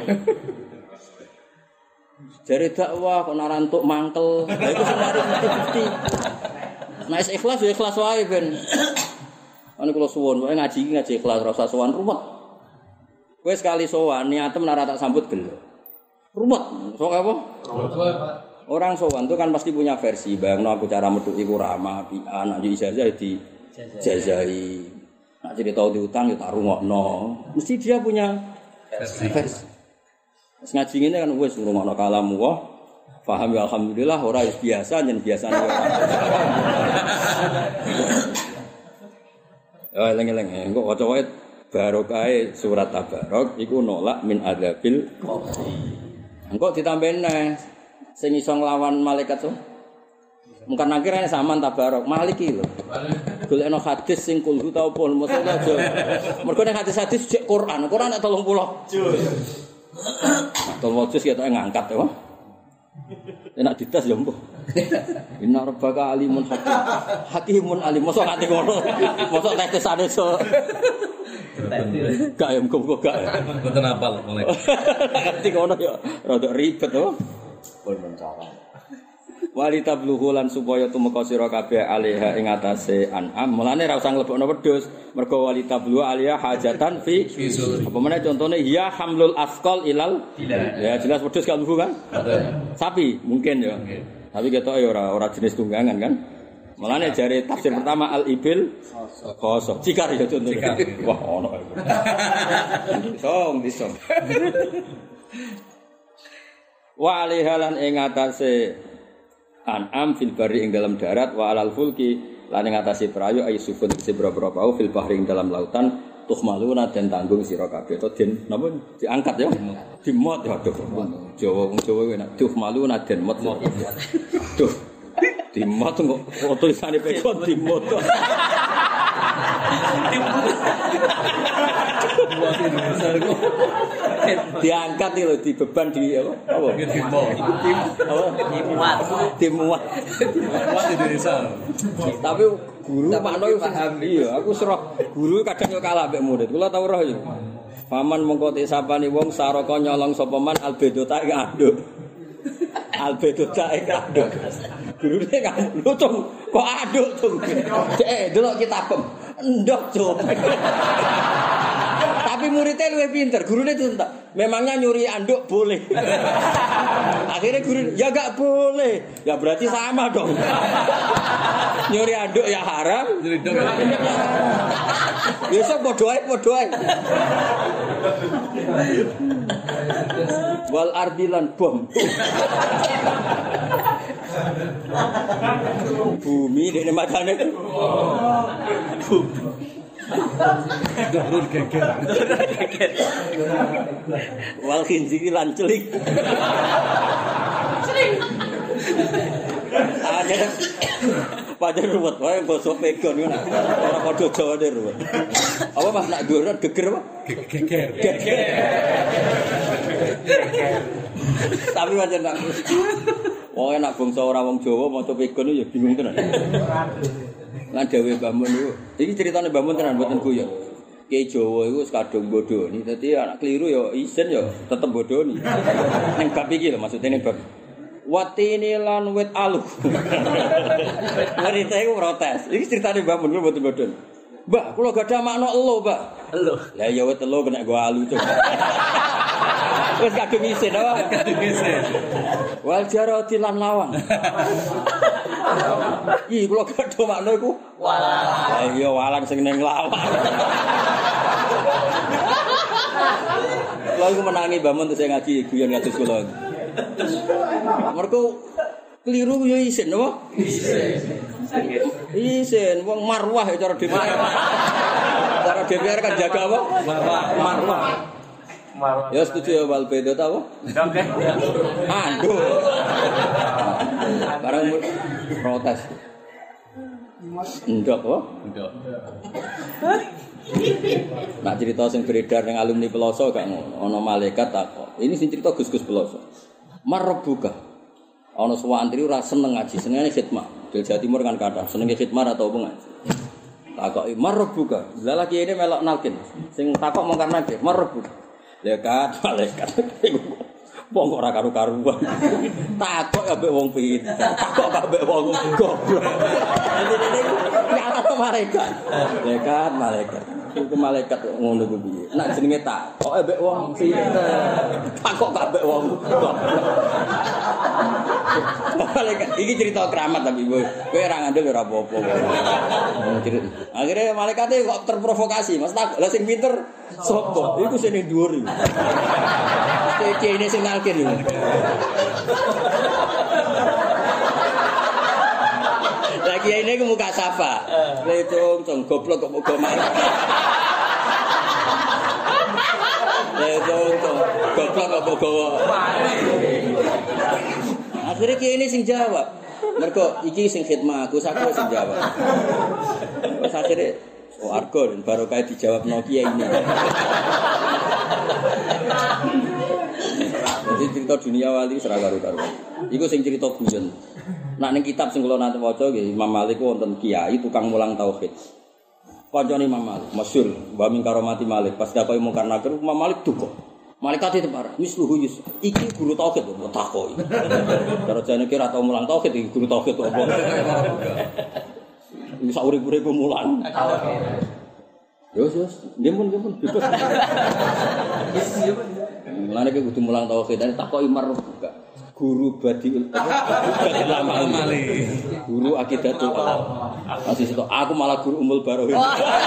Jare dakwah kok ora entuk mangkel. Lah iku sing mari fifty fifty. Nek ikhlas ya ikhlas wae ben. Ane kula suwun wae ngaji iki ngaji ikhlas ora usah sowan rumet. Kowe sekali sowan niatem ora tak sambut gelo. Rumet. Sok apa? Orang sowan itu kan pasti punya versi. Bayangno aku cara medhuki ku ramah, apian, aja ijazah di jazahi. Nak cerita diutang ya tak rungokno. Mesti dia punya versi. versi. Ngaji ngene kan wis ngrungokno kalamu wah. Paham ya alhamdulillah ora biasa yen biasane ora. Oh, eleng-eleng, engko waca wae barokahe surat Tabarok iku nolak min adzabil qabri. Engko ditambahin neh sing iso nglawan malaikat to. Mungkin akhirnya sampean Tabarok Maliki lho. Golekno hadis sing kulhu ta opo mosok aja. Mergo nek hadis-hadis cek Quran, Quran nek telung puluh juz. Telung juz ya tak ngangkat to. Enak ditas ya mbah. Inna rabbaka alimun hakim. Hakimun alim. Mosok nganti ngono. Mosok tetesane so. Gak ya muga-muga gak. Mboten apal mulai. Nganti ngono ya rada ribet to. Pun mencara. Wali tabluhu lan supaya tumeka sira kabeh alaiha ing atase an'am. Mulane ra usah nglebokno wedhus. Mergo wali tabluhu alaiha hajatan fi apa meneh contone ya hamlul asqal ilal ya jelas wedhus gak mlebu kan? Sapi mungkin ya. Tapi ketoke ora ora jenis tunggangan kan. Mulane jare tafsir pertama al ibil khosok. Cikar ya contone. Wah ono. Song disong. Wa alaiha lan ing atase an'am fil bari ing dalam darat wa alal fulki lan ing atase perahu ayu sufun sebra-bra pau fil bahri ing dalam lautan tuhmaluna den tanggung sira kabeh to den napa diangkat ya dimot ya aduh Jawa wong Jawa enak tuhmaluna den mot aduh dimot kok tulisane pekon dimot diangkat itu di beban di apa? Apa? Dimuat. Dimuat. Dimuat di desa. Tapi guru makna yo paham iya. Aku serah guru kadang yo kalah mbek murid. Kula tau roh yo. Paman mongko te sapane wong saraka nyolong sapa man albedota ing anduk. Albedota ing anduk. Gurune kan lutung kok anduk tung. Eh delok kitabem. Ndok, Cuk. Tapi muridnya luwih pinter, gurune tuntak. Memangnya nyuri anduk boleh. Akhirnya guru ya enggak boleh. Ya berarti sama dong. Nyuri anduk ya haram, nyuri anduk ya haram. Besok padha ae padha ae. Wal ardilan bom. Bumi dene makane. Dorun geger. Wal khinziri lan celik. Celik. Ada pada ruwet wae basa pegon ngono. Ora padha Jawane ruwet. Apa Mas nak durut geger apa? Geger. Geger. Tapi wajan nak. Wong enak bangsa ora wong Jawa maca pegon ya bingung tenan. Lan dawuh Mbah Mun niku. Iki critane Mbah Mun tenan mboten guyon. Kiai Jawa iku wis kadung bodoni. Dadi anak keliru ya isin ya tetep bodoni. Ning bab iki lho maksude ning bab watini lan wit alu. Cerita iku protes. Iki critane Mbah Mun mboten bodon. Mbah, kula gadah makna elo, Mbah. Elo. Lah ya wit elo kena go alu to. Wis kadung isin apa? Kadung isin. Wal jarati lan lawang. Ih, kula gadah makna iku walang. Lah iya walang sing ning lawang. Kula iku menangi Mbah Mun terus ngaji guyon kados kula. Mergo keliru ya isin apa? Isin. Isin wong marwah ya cara D P R. Cara D P R kan jaga apa? Marwah. Marwah. Marwah. Ya setuju ya wal beda ta apa? Oke. Aduh. Barang protes. Ndok apa? Ndok. Nak cerita sing beredar ning alumni Peloso gak ngono. Ana malaikat takok. Ini sing cerita Gus-gus Peloso. Marbuka. Ana santri ora seneng ngaji, senengane khidmah. Del Jawa Timur kan kathah, senenge khidmah atau apa ngaji. Takoki marbuka. Lah lagi ini melok nalkin. Sing takok mung karena dia marbuka. Lekat, malaikat. Wong ora karu-karuan. Takok ambek wong pinter. Takok ambek wong goblok. Dadi nyata malaikat. Lekat, malaikat. Iku malaikat ngono ku piye? Nek jenenge takok ambek wong pinter. Takok ambek wong goblok. Malaikat iki cerita keramat tapi kowe ora ngandel ora apa-apa. Akhire malaikate kok terprovokasi, Mas takok. Lah sing pinter sapa? Iku sing ning dhuwur iki. Iki ini sing nalkin iki. Lagi ini ke muka sapa. Lecung, cung goblok kok muga malaikat. Lecung, cung goblok kok muga. Akhirnya kiai ini sing jawab. Mergo iki sing khidmah aku, aku sing jawab. Terus akhirnya oh argo baru kayak dijawab no kiai ini. Jadi cerita dunia wali serah karu-karu. Iku sing cerita guyon. Nak ning kitab sing kula nate waca nggih Imam Malik wonten kiai tukang mulang tauhid. Kancane Imam Malik masyhur wa min karomati Malik pas dakoe mungkar nakir Imam Malik duka. Malaikat itu parah, misluhu yus. Iki guru tauhid kok takoki. Cara jane kira tau mulang tauhid iki guru tauhid kok. Wis urip-urip mulang. Yo yo, ngemun ngemun bebas. Mulane iki kudu mulang tauhid takoki mar buka. Guru badiul ulama mali. Guru akidatul ulama. Masih situ aku malah guru umul barohin.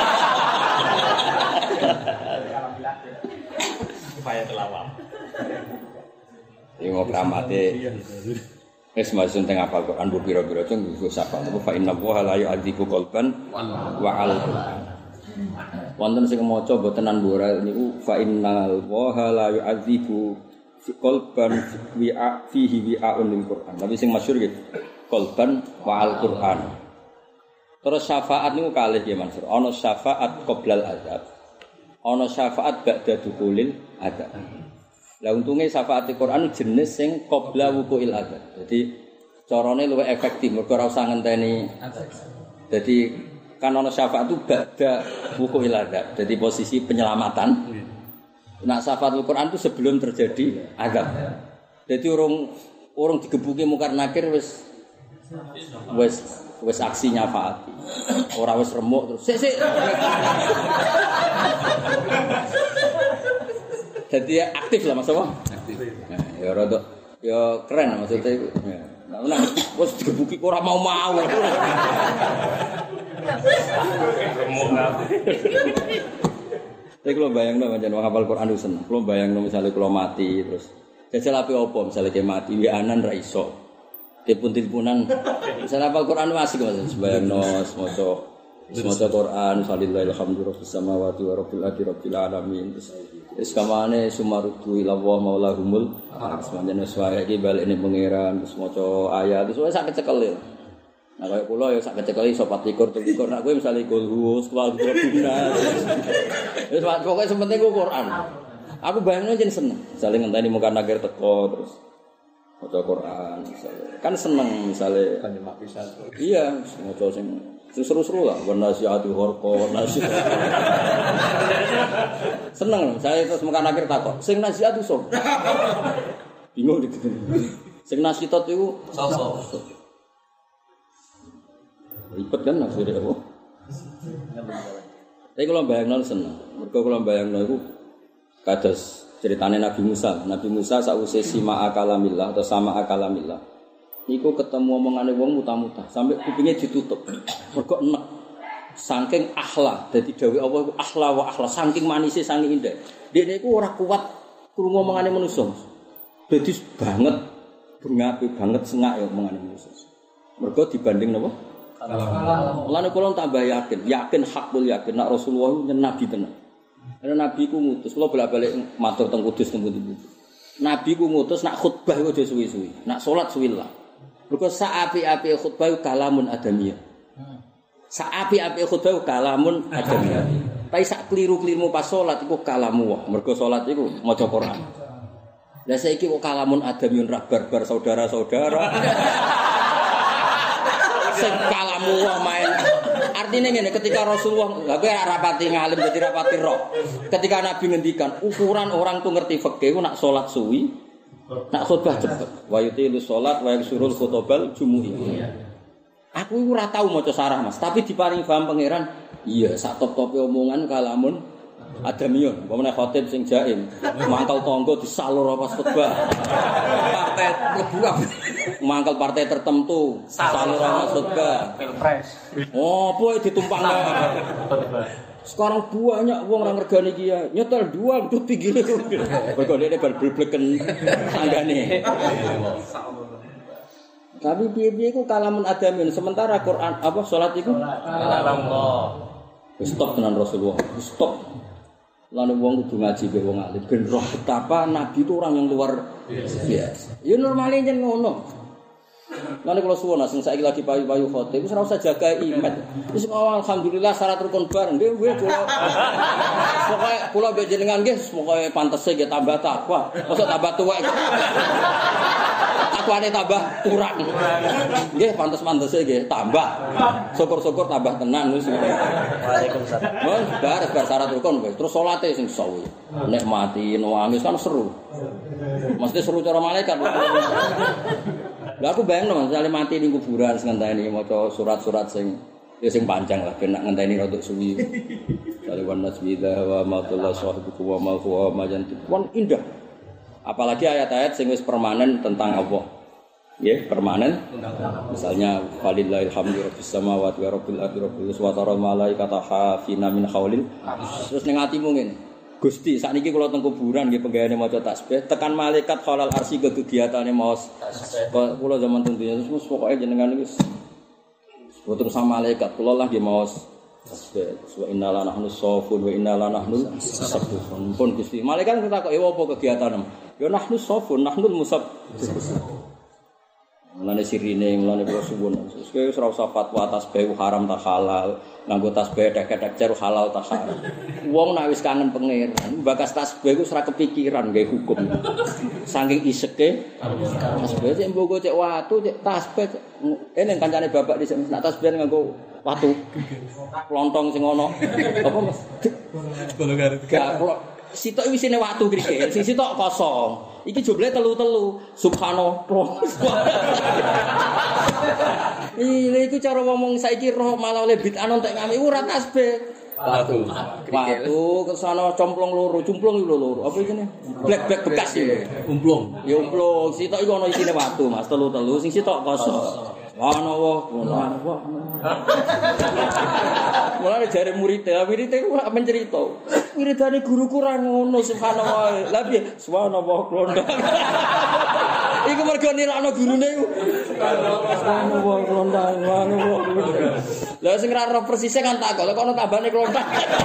Supaya telawam. Iki mau kramate. Wis masun teng apal Quran bu pira-pira cung iku sapa fa inna wa la yu'adzibu qalban wa al wonten sing maca botenan mbora niku fa innal wa la yu'adzibu qalban wi'a fihi wi'aun lil Quran. Tapi sing masyhur gitu. Qalban wa al Quran. Terus syafaat niku kalih ya Mansur. Ana syafaat qoblal azab. Ana syafaat ba'da dukulil adab. Lah untunge syafaat Al-Qur'an jenis sing qabla wuqu'il adab. Jadi carane luwih efektif mergo ora usah ngenteni. Jadi kan ana syafaat itu ba'da wuqu'il adab. Jadi posisi penyelamatan. Nak syafaat Al-Qur'an itu sebelum terjadi adab. Jadi urung urung digebuki mungkar nakir wis wis wis aksi nyafaati. Ora wis remuk terus sik sik. Jadi aktif lah Mas apa? Aktif. Nah, ya rada ya keren maksudnya iku. Nah, nek wis digebuki ora mau-mau. Remuk kabeh. Tapi kalau bayangno pancen wong hafal Quran itu seneng. Kalau bayangno misalnya kalau mati terus jajal ape opo misalnya kayak mati wi anan ra iso. Telepon-teleponan misalnya hafal Quran asik Mas bayangno maca maca Quran sallallahu alhamdulillah samawati wa rabbil ardi rabbil alamin. Wis kamane sumarudu ila wa maulahumul. Semanjane suara iki balik ning pangeran terus maca ayat terus sak kecekel. Nah kaya kula ya sak kecekel iso pat likur tuh likur. Nek kowe misale kulhus wal guna. Wis pokoke sementing ku Quran. Aku bayangno jen seneng. Misale ngenteni muka nakir teko terus maca Quran misalnya. Kan seneng misalnya Kan mak pisan. iya maca sing sing seru-seru lah wanasiatu horqa wanasiat. Seneng saya terus mekan akhir takok sing nasiatu sop. Bingung gitu. Sing nasihat itu Sopo. ribet kan akhirnya apa? Tapi kalau bayangno seneng. Mergo kalau bayangno iku kados ceritane Nabi Musa. Nabi Musa sakwise sima akalamillah atau sama akalamillah. Niku ketemu omongane wong muta-muta sampai kupingnya ditutup. Mergo enek. Saking akhla, dadi dawuh Allah iku akhla wa akhla saking manise saking indah. Dekne iku ora kuat krungu omongane manusa. Dadi banget bengapi banget sengak ya omongane manusa. Mergo dibanding napa? Mulane kula tambah yakin, yakin hakul yakin nek Rasulullah itu nabi tenan. Karena nabi ku ngutus, kula bolak-balik matur teng Kudus teng pundi. Nabi ku ngutus nak khutbah iku aja suwi-suwi, nak salat suwi lah. Mergo saapi-api khutbah iku kalamun adamiyah. Saapi-api khutbah iku kalamun adamiyah. Tapi sak kliru-klirumu pas salat iku kalamu wah. Mergo salat iku maca Quran. Lah saiki kok kalamun adamiyun ra barbar saudara-saudara. Sing kalamu wae main. Artinya ngene ketika Rasulullah lha kowe rapati ngalim dadi rapati roh. Ketika Nabi ngendikan ukuran orang tuh ngerti fikih ku nak salat suwi, nak khutbah cepet. Wa yutilu salat wa yaksurul khutbal jumu'i. Aku iku ora tau maca sarah Mas, tapi diparing paham pangeran, iya sak top-tope omongan kalamun adamiyun, pemene khatib sing jaim, mangkal tangga disalur pas khutbah. Partai mlebu mangkal partai tertentu, salur pas khutbah. Pilpres. Oh, apa ditumpangno. Sekarang banyak wong ora ngergani iki ya. Nyetel dua untuk tinggi. Mergo dene bar blebleken tanggane. Tapi piye-piye iku kalamun adamin, sementara Quran apa salat iku Kalam Allah. stop tenan Rasulullah. Stop. Lalu wong kudu ngaji be wong alim ben roh betapa nabi itu orang yang luar biasa. Ya normalnya jen ngono. Lalu kalau suwon sing saiki lagi payu-payu khotib wis ora usah jaga iman. Wis alhamdulillah syarat rukun bar nggih nggih kula. Pokoke kula mbek jenengan nggih pokoke pantese nggih tambah takwa. Mosok tambah tuwek. Takwane tambah kurang. Nggih pantes-pantese nggih tambah. Syukur-syukur tambah tenan wis. Waalaikumsalam. Wes bar bar syarat rukun wis. Terus salate sing sawi. Nek mati nangis kan seru. Mesti seru cara malaikat. Lah aku bayangno misale mati ning kuburan sing ngenteni maca surat-surat sing ya sing panjang lah ben nak ngenteni rodok suwi. Sale wanas bida wa matullah sahibuku wa ma huwa majanti. Wan indah. Apalagi ayat-ayat sing wis permanen tentang Allah. Nggih, permanen. Misalnya walillahil hamdu rabbis samawati wa rabbil ardi rabbil wa taral malaikata hafina min haulil. Terus ning atimu ngene. Gusti, sakniki kula teng kuburan nggih penggaweane maca tasbih, tekan malaikat khalal arsy ke kegiatane maos. Kula zaman tentunya terus pokoke jenengan iki terus sama malaikat kula lah nggih maos tasbih. Wa innala nahnu shafun wa innala nahnu musabbihun. Pun Gusti, malaikat takok e apa kegiatane? Ya nahnu shafun, nahnu musabbihun. Mulane sirine, mulane kula suwun. Kowe ora usah fatwa tasbih haram ta halal, nganggo tasbih dek-dek ceru halal ta haram. Wong nek wis kangen pangeran, bakas tasbih iku ora kepikiran gawe hukum. Saking iseke tasbih sik mboko cek watu, cek tasbih. Ene kancane bapak dhisik nek tasbih nganggo watu. Klontong sing ono. Apa Mas? Golongan Gak sitok isine watu krikil, sing sitok kosong. Iki jumlahe telu-telu. Subhanallah. Iki iku cara ngomong saiki roh malah oleh bid'ah entek ngami ora tasbih. Watu. Watu kesana complong loro, cumplung iku loro. Apa iki ne? Black-black bekas iki. Umplung. Ya umplung. Sitok iku ana isine watu, Mas, telu-telu sing sitok kosong. Subhanallah, subhanallah. Mulane jare murid, murid iku mencerita. Wiridane guruku ra ngono subhanallah. Lah piye? Subhanallah klondang. Iku mergo nirakno gurune iku. Subhanallah klondang, subhanallah klondang. Lah sing ra ro persise kan tak kok ono tambane klondang.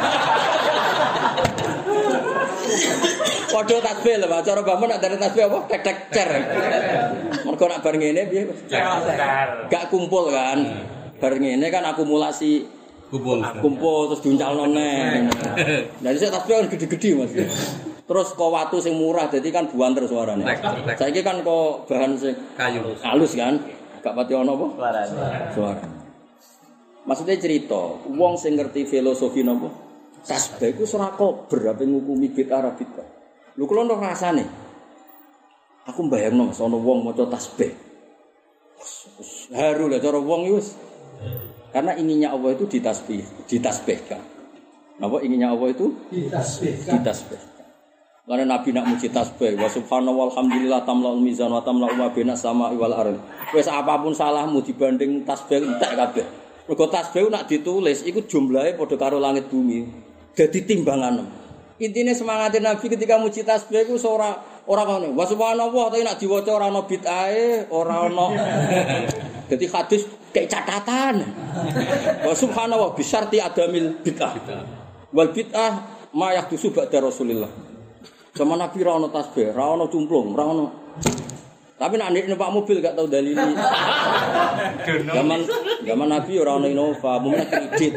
Padha tasbih lho, cara bangun nek dari tasbih apa? Tek-tek cer. Mergo nek bar ngene piye? Gak kumpul kan. Bar ngene kan akumulasi kumpul. Kumpul terus diuncalno neh. Lah iso tasbih kan gede-gede Mas. Terus kok watu sing murah jadi kan buanter suarane. Saiki kan kok bahan sing kayu halus kan. Gak pati ono apa? Suaranya. Suara. Maksudnya cerita, wong sing ngerti filosofi napa? Tasbih iku ora kober ape ngukumi bid'ah ra bid'ah. Lho kula ono rasane. Aku mbayangno Mas ana wong maca tasbih. Haru lah cara wong iki wis. Karena inginnya Allah itu ditasbih, ditasbihkan. Napa inginnya Allah itu ditasbihkan. Ditasbihkan. Karena Nabi nak muji tasbih, wa subhanallah walhamdulillah tamla'ul mizan wa tamla'u ma bainas sama'i wal ardh. Wis apapun salahmu dibanding tasbih entek kabeh. Mergo tasbih nak ditulis iku jumlahe padha karo langit bumi. Dadi timbangan. Intine semangatin Nabi ketika muji tasbih iku ora ora ngono. Wa subhanallah tapi nak diwaca ora ana bid'ahe, ora ana. Dadi hadis kayak catatan. Wa subhanallah bi syarti adamil bid'ah. Wal bid'ah ma yahdusu ba'da Rasulillah. Sama Nabi ra ono tasbih, ra ono cumplung, ra ono. Tapi nek nek numpak mobil gak tau dalili. Zaman zaman Nabi ora ono Innova, mumine kredit.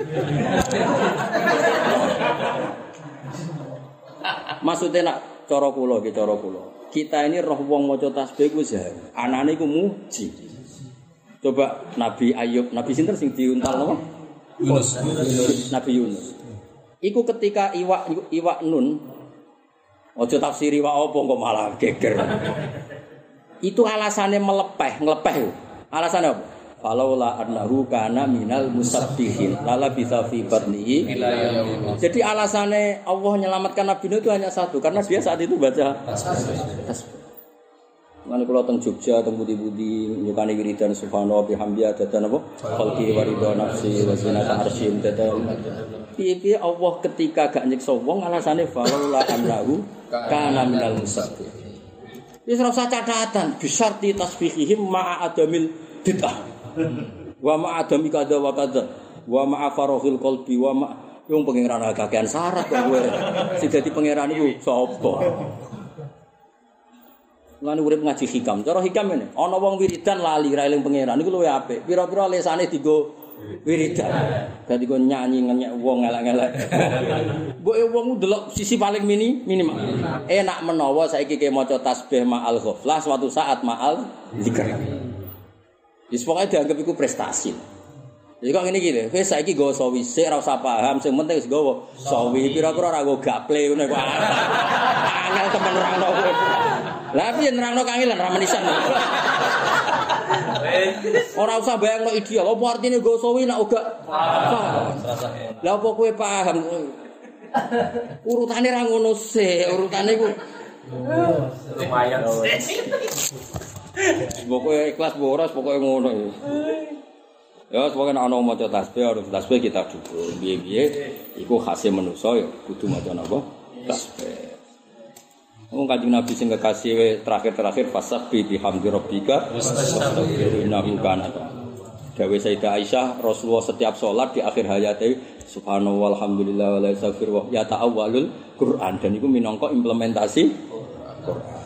Maksudnya nak cara kula iki cara kula. Kita ini roh wong maca tasbih ku zahir. Anane ku muji. Coba Nabi Ayub, Nabi sinten sing diuntal napa? Yunus. Nabi Yunus. Iku ketika iwak iwak nun ojo tafsiri wa apa kok malah geger. Itu alasannya melepeh, ngelepeh. Alasannya apa? Falaula annahu kana minal musabbihin lala bisa fi batnihi. Jadi alasannya Allah menyelamatkan Nabi Nuh itu hanya satu, karena dia saat itu baca tasbih. Lan kula teng Jogja teng budi-budi nyukani wiridan subhanallah bihamdihi dadan apa? Khalqi wa ridha nafsi wa zinata arsyin dadan. Piye Allah ketika gak nyiksa wong alasane falaula annahu kana minal musabbihin. Wis ora usah catatan bisarti tasbihihim ma'a adamil bid'ah. Wa ma'a adami kadza wa kadza. Wa ma'a farahil qalbi wa ma yung pangeran kakean syarat kok kowe. Sing dadi pangeran iku sapa? Lan urip ngaji hikam. Cara hikam ngene, ana wong wiridan lali ra eling pangeran iku luwih apik. Pira-pira lesane dienggo wiridan. Dadi kon nyanyi ngenyek wong elek-elek. Mbok e wong ndelok sisi paling mini minimal. Enak menawa saiki ke maca tasbih ma'al ghaflah suatu saat ma'al zikr. Wis pokoke dianggap iku prestasi. Jadi kok ngene iki lho, wis saiki nggo sawi sik ora usah paham, sing penting wis nggawa sawi pira-pira ora nggo gaple ngono kok. Angel temen nerangno kowe. Lah piye nerangno kangelan ra menisan. Ora usah bayangno ideal, apa artine nggo sawi nek uga paham. Lah apa kowe paham? Urutane ra ngono sik, urutane iku Lumayan. Pokoke ikhlas boros pokoke ngono ya. Ya semoga ana maca tasbih harus tasbih kita dukung. Piye-piye iku khase manusa ya kudu maca napa? Tasbih. Wong Kanjeng Nabi sing kekasih terakhir-terakhir fasabbi bihamdi rabbika innahu kana. Dawe Sayyidah Aisyah Rasulullah setiap salat di akhir hayate subhanallah walhamdulillah wala yastaghfir wa ya ta'awwalul Quran dan iku minangka implementasi Quran.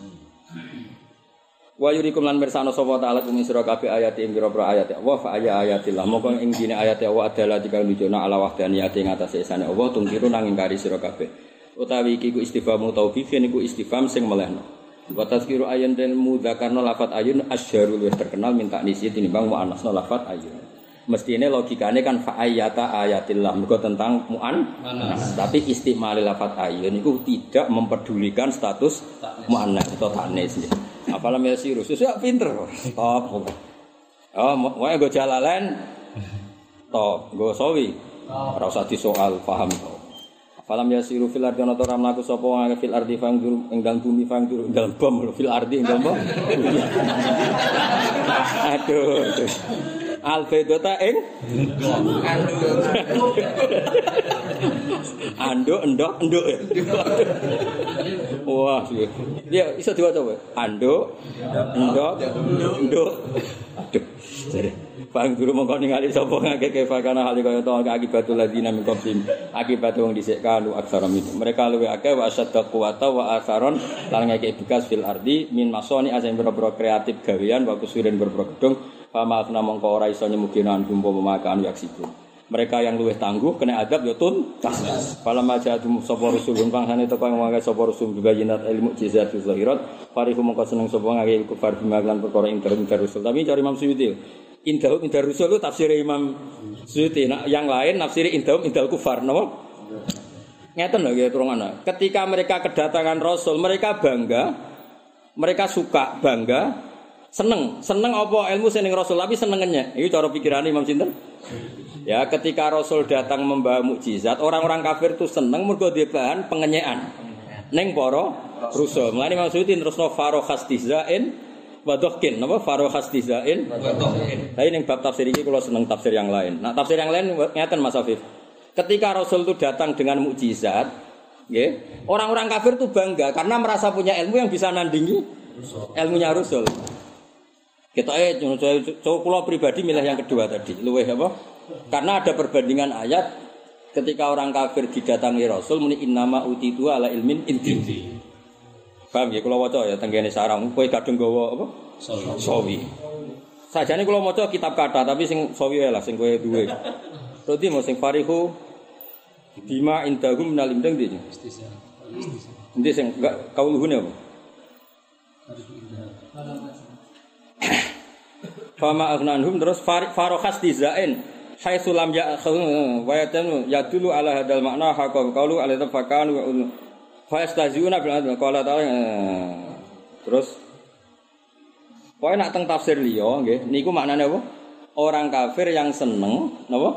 Wa yurikum lan mirsana sapa ta'ala kum sira kabeh ayat ing pira-pira ayat Allah fa ayatillah moko ing dine ayat Allah adalah jika nunjukna ala wahdaniyati ing atase esane Allah tungkiru nang ingkari sira kabeh utawi iki ku istifham taubihin iku istifham sing melehno wa tazkiru ayyan dan mudzakarna lafat ayun asyarul wis terkenal minta nisi tinimbang muannasna lafat ayun mestine logikane kan fa ayata ayatillah mergo tentang muan tapi istimal lafat ayun iku tidak mempedulikan status muannas atau tanis. Apalam ya sirus, susah pinter, top. Oh, mau gue jalalan, top. Gue sawi, rasa di soal paham. Apalam ya siru fil ardi atau ramlaku sopo ngake fil ardi fangdur, enggal bumi fangdur, enggal bom fil ardi enggal bom. Aduh, alfedota eng, ando, endok, endok ya. Wah, dia bisa diwaca wae. Ando, endok, endok. Aduh. Bang guru mongko ningali sapa ngake fakana hal kaya to akibatul ladina min qablihim. Akibat wong dhisik kalu aksara min. Mereka luwe akeh wa asadda quwata wa asaron lan ngake bikas fil ardi min masoni asing boro-boro kreatif gawean wa kusurin boro-boro gedung. Pamaafna mongko ora iso nyemuginan gumpo pemakan yaksipun. mereka yang luwih tangguh kena adab ya tuntas. Falam majadum sapa rusulun pangsane teko yang wae sapa rusul bibayinat ilmu mukjizat zahirat farihu mongko seneng sapa ngake kufar bimaglan perkara inter inter rusul. Tapi cari Imam Suyuti indahu inter rusul itu tafsir Imam Suyuti. Nah, yang lain nafsir indahu indal kufar napa? Ngeten lho ya turungan. Ketika mereka kedatangan rasul, mereka bangga, mereka suka, bangga, seneng. Seneng apa ilmu sing rasul tapi senengennya. Iki cara pikirane Imam sinten? Ya, ketika Rasul datang membawa mukjizat, orang-orang kafir itu seneng mergo dia bahan pengenyaan. Ning para rusul. Mulane Imam Suyuti terusno farokhas tizain wa dhahkin. Napa farokhas tizain wa dhahkin. Tapi ning bab tafsir iki kula seneng tafsir yang lain. Nah, tafsir yang lain ngeten Mas Afif. Ketika Rasul itu datang dengan mukjizat, nggih, orang-orang kafir itu bangga karena merasa punya ilmu yang bisa nandingi ilmunya Rasul. Kita eh coba kula pribadi milih yang kedua tadi. Luweh apa? Karena ada perbandingan ayat ketika orang kafir didatangi Rasul muni innama utitu ala ilmin indi. Paham ya kula waca ya tenggene sarang kowe kadung gawa apa? Sawi. Sawi. Sajane kula maca kitab kata tapi sing sawi wae lah sing kowe duwe. Berarti mau sing farihu bima indahum minal imdang ndi? Istisna. Ndi sing enggak kauluhune apa? Fama aghnanhum terus farokhas tizain haitsu lam ya'khudhu wa yatanu yadullu ala hadzal ma'na haqa qaulu ala tafakanu wa fa yastaziuna bil adl qala ta'ala terus pokoke nak teng tafsir liya nggih niku maknane apa orang kafir yang seneng napa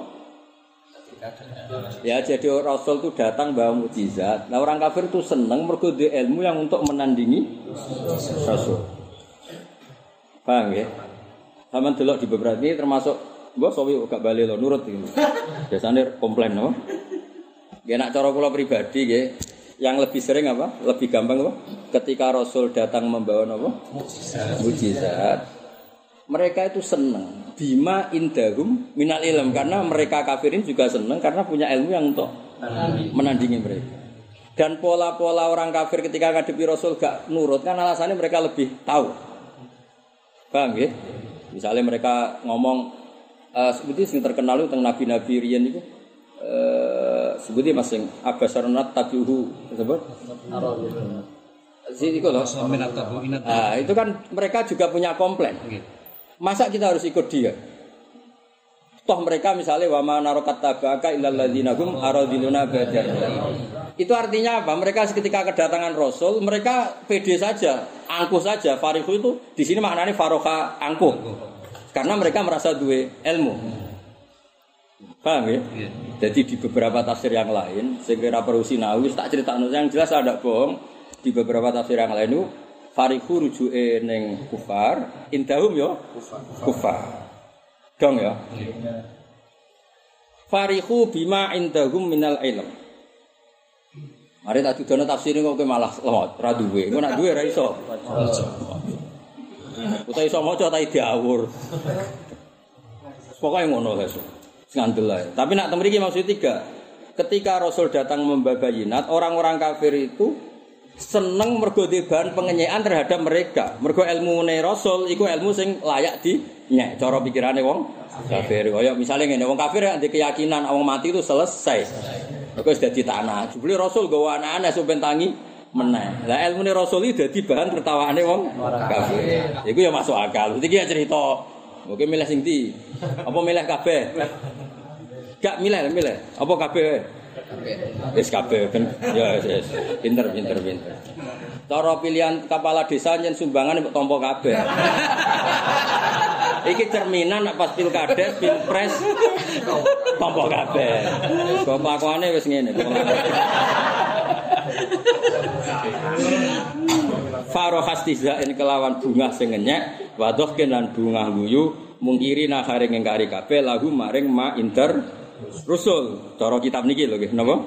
ya jadi Rasul itu datang bawa mukjizat nah orang kafir itu seneng mergo duwe ilmu yang untuk menandingi Rasul paham nggih sampeyan delok di beberapa ini termasuk mbok sawi gak bali lho nurut iki. Biasane komplain no. Nggih nek cara kula pribadi nggih, yang lebih sering apa? Lebih gampang apa? Ketika Rasul datang membawa apa? Mukjizat. Mukjizat. Mereka itu senang bima indahum minal ilm karena mereka kafirin juga senang karena punya ilmu yang untuk menandingi mereka. Dan pola-pola orang kafir ketika ngadepi Rasul gak nurut kan alasannya mereka lebih tahu. Paham nggih? Misalnya mereka ngomong Uh, sebutnya yang terkenal itu tentang nabi-nabi riyen itu uh, sebutnya masing abasarnat tabiuhu tersebut si itu loh uh, itu kan mereka juga punya komplain masa kita harus ikut dia toh mereka misalnya wama narokat tabaka illal ladzina hum aradiluna badar itu artinya apa mereka ketika kedatangan Rasul mereka pede saja angkuh saja farihu itu di sini maknanya faroka angkuh karena mereka merasa duwe ilmu. Paham ya? Yeah. Jadi di beberapa tafsir yang lain, segera perlu sinawis tak critakno yang jelas ada bohong. Di beberapa tafsir yang lain itu farihu rujuke ning kufar, indahum yo kufar. Kufar. Dong ya. Yeah. Farihu bima indahum minal ilm. Mari tak dudono tafsir kok malah lemot, ra duwe. Engko nak duwe ra iso. Utahe iso maca ta diawur. Pokoke ngono wis. Ngandel ae. Tapi nak teng mriki maksud tiga. Ketika Rasul datang membawa bayinat, orang-orang kafir itu seneng mergo bahan pengenyaan terhadap mereka. Mergo ilmune Rasul iku ilmu sing layak dinyek. Cara pikirane wong kafir. Kaya misale ngene, wong kafir ada keyakinan wong mati itu selesai. Mergo wis dadi tanah. Jebule Rasul gawa anak-anak sampeyan tangi meneh. Lah ilmune Rasul iki dadi bahan tertawaane wong kafir. Iku ya masuk akal. Iki ya cerita. Oke milih sing ndi? Apa milih kabeh? Gak milih, milih. Apa kabeh? Kabeh. Wis kabeh ben ya wis. Pinter, pinter, pinter. Cara pilihan kepala desa yen sumbangan mbok tampa kabeh. Iki cerminan nek pas pilkades, pilpres tampa kabeh. Kok kelakuane wis ngene. Farohas tizain kelawan bunga sing ngenyek wadohken lan bunga guyu mungkiri nakare ngingkari kabeh lagu maring ma inter rusul cara kitab niki lho nggih napa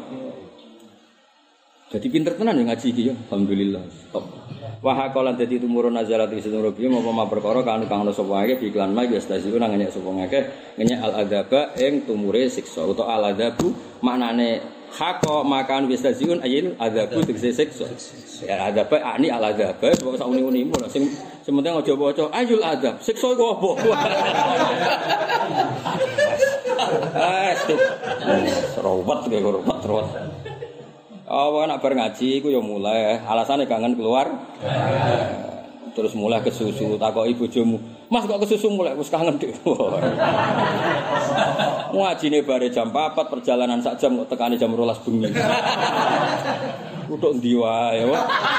dadi pinter tenan ngaji iki ya alhamdulillah top wa haqalan dadi tumurun nazarat ing sedulur piye apa ma perkara kang kang ana sapa wae iklan ma wis tasih nang ngenyek sapa ngake ngenyek al adzaba ing tumure siksa utawa al adzabu maknane haqqa makan bistaziun ayil adzabu tegese siksa ya adzab ani al adzab kok sak uni-unimu sing sementing aja waca ayul adzab siksa iku apa Eh, serowet kayak serowet terus. Oh, nak bar ngaji iku ya mulai, alasane kangen keluar. Terus mulai kesusu, takoki bojomu, "Mas kok kesusu mulai wis kangen dik." Ngajine bare jam empat perjalanan sak jam kok tekane jam dua belas bengi. Kutuk ndi wae.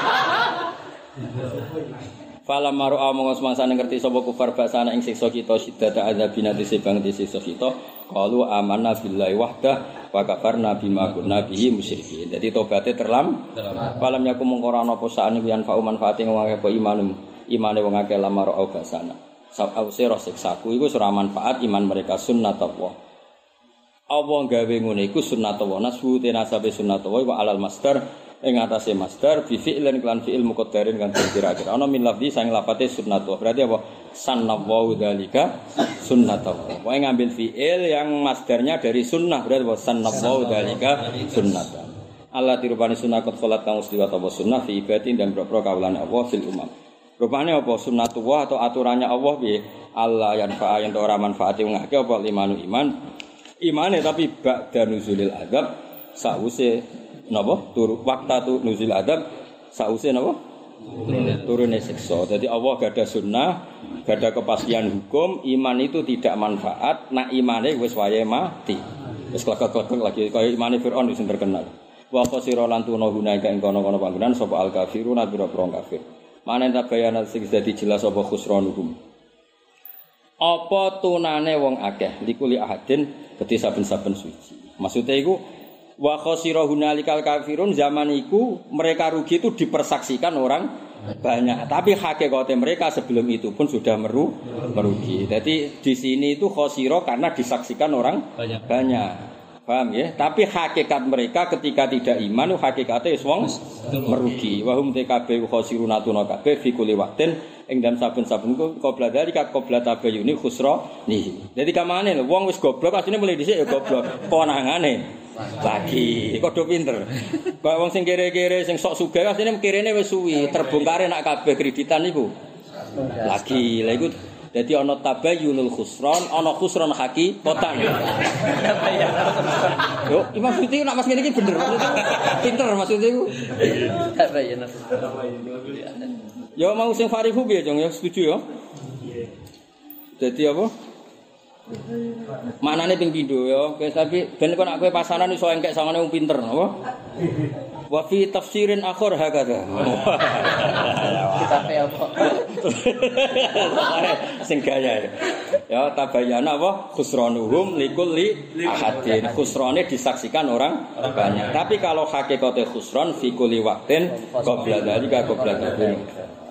Falam maru among semangsane ngerti sapa kufar basana ing siksa kita sidata azabina disebang disiksa kita qalu amanna billahi wahdah wa kafarna bima kunna bihi musyrikin. Dadi tobaté terlam. Falam yakum mung ora ana apa sakane kuwi anfa manfaate wong akeh apa iman imane wong akeh lamar au basana. Sab ausira siksaku iku ora manfaat iman mereka sunnatullah. Apa gawe ngene iku sunnatullah nasbu tenasabe sunnatullah wa alal masdar ing atase masdar bi fi'lan lan fi'il muqaddarin kan kira-kira ana min lafzi sang lafate sunnatu berarti apa sannawu dzalika sunnatu wae ngambil fi'il yang masdarnya dari sunnah berarti apa sannawu dzalika sunnatan Allah dirupani sunnah qad khalat kang usliwat apa sunnah fi ibadin dan boro kawulane Allah fil umam rupane apa sunnatullah atau aturannya Allah piye Allah yang fa'a yang ora manfaate wong akeh apa limanu iman imane tapi ba'da nuzulil azab sause napa turu waktu tu nuzul adab sause napa turune turune siksa. Dadi Allah gada sunnah, gada kepastian hukum, iman itu tidak manfaat, nak imane wis wayahe mati. Wis klekek-klekek lagi kaya imane Firaun wis terkenal. Wa qasira lan tuna gunaika ing kono-kono panggonan sapa al kafiruna biro-biro kafir. Manen ta bayanan sing dadi jelas apa khusranuhum. Apa tunane wong akeh likuli ahadin gede saben-saben suci. Maksudnya iku wa khasira hunalikal kafirun zaman iku mereka rugi itu dipersaksikan orang banyak tapi hakikate mereka sebelum itu pun sudah meru, merugi. Jadi di sini itu khasira karena disaksikan orang banyak. banyak. Paham ya? Tapi hakikat mereka ketika tidak iman hakikate wis wong merugi. Wa hum takabe khasiruna tuna kabeh fi kulli waqtin ing dalem saben-saben qabla dalika qabla tabayyuni khusra nihi. Jadi kamane lho wong wis goblok asline mulai dhisik ya goblok konangane. Lagi kodho pinter. Kok wong sing kere-kere sing sok sugih asline kirene wis suwi, terbongkare nak kabeh kreditan niku. Lagi lha iku dadi ana tabayyunul khusran, ana khusran hakikatan. Yo, Imam Suyuti nak mas ngene iki bener maksudnya. Pinter maksudnya iku. Tabayyun. Yo mau sing farihu piye, Jong ya setuju ya? Dadi apa? Manane ping pindho ya, wis tapi ben kok nek kowe pasanan iso engkek sangane wong pinter, apa? Wa fi tafsirin akhir hakada. Kitabe apa? Sing gaya. Ya tabayana apa? Khusranuhum likulli ahadin. Khusrane disaksikan orang banyak. Tapi kalau hakikate khusran fi kulli waqtin qabla dzalika qabla dzalika.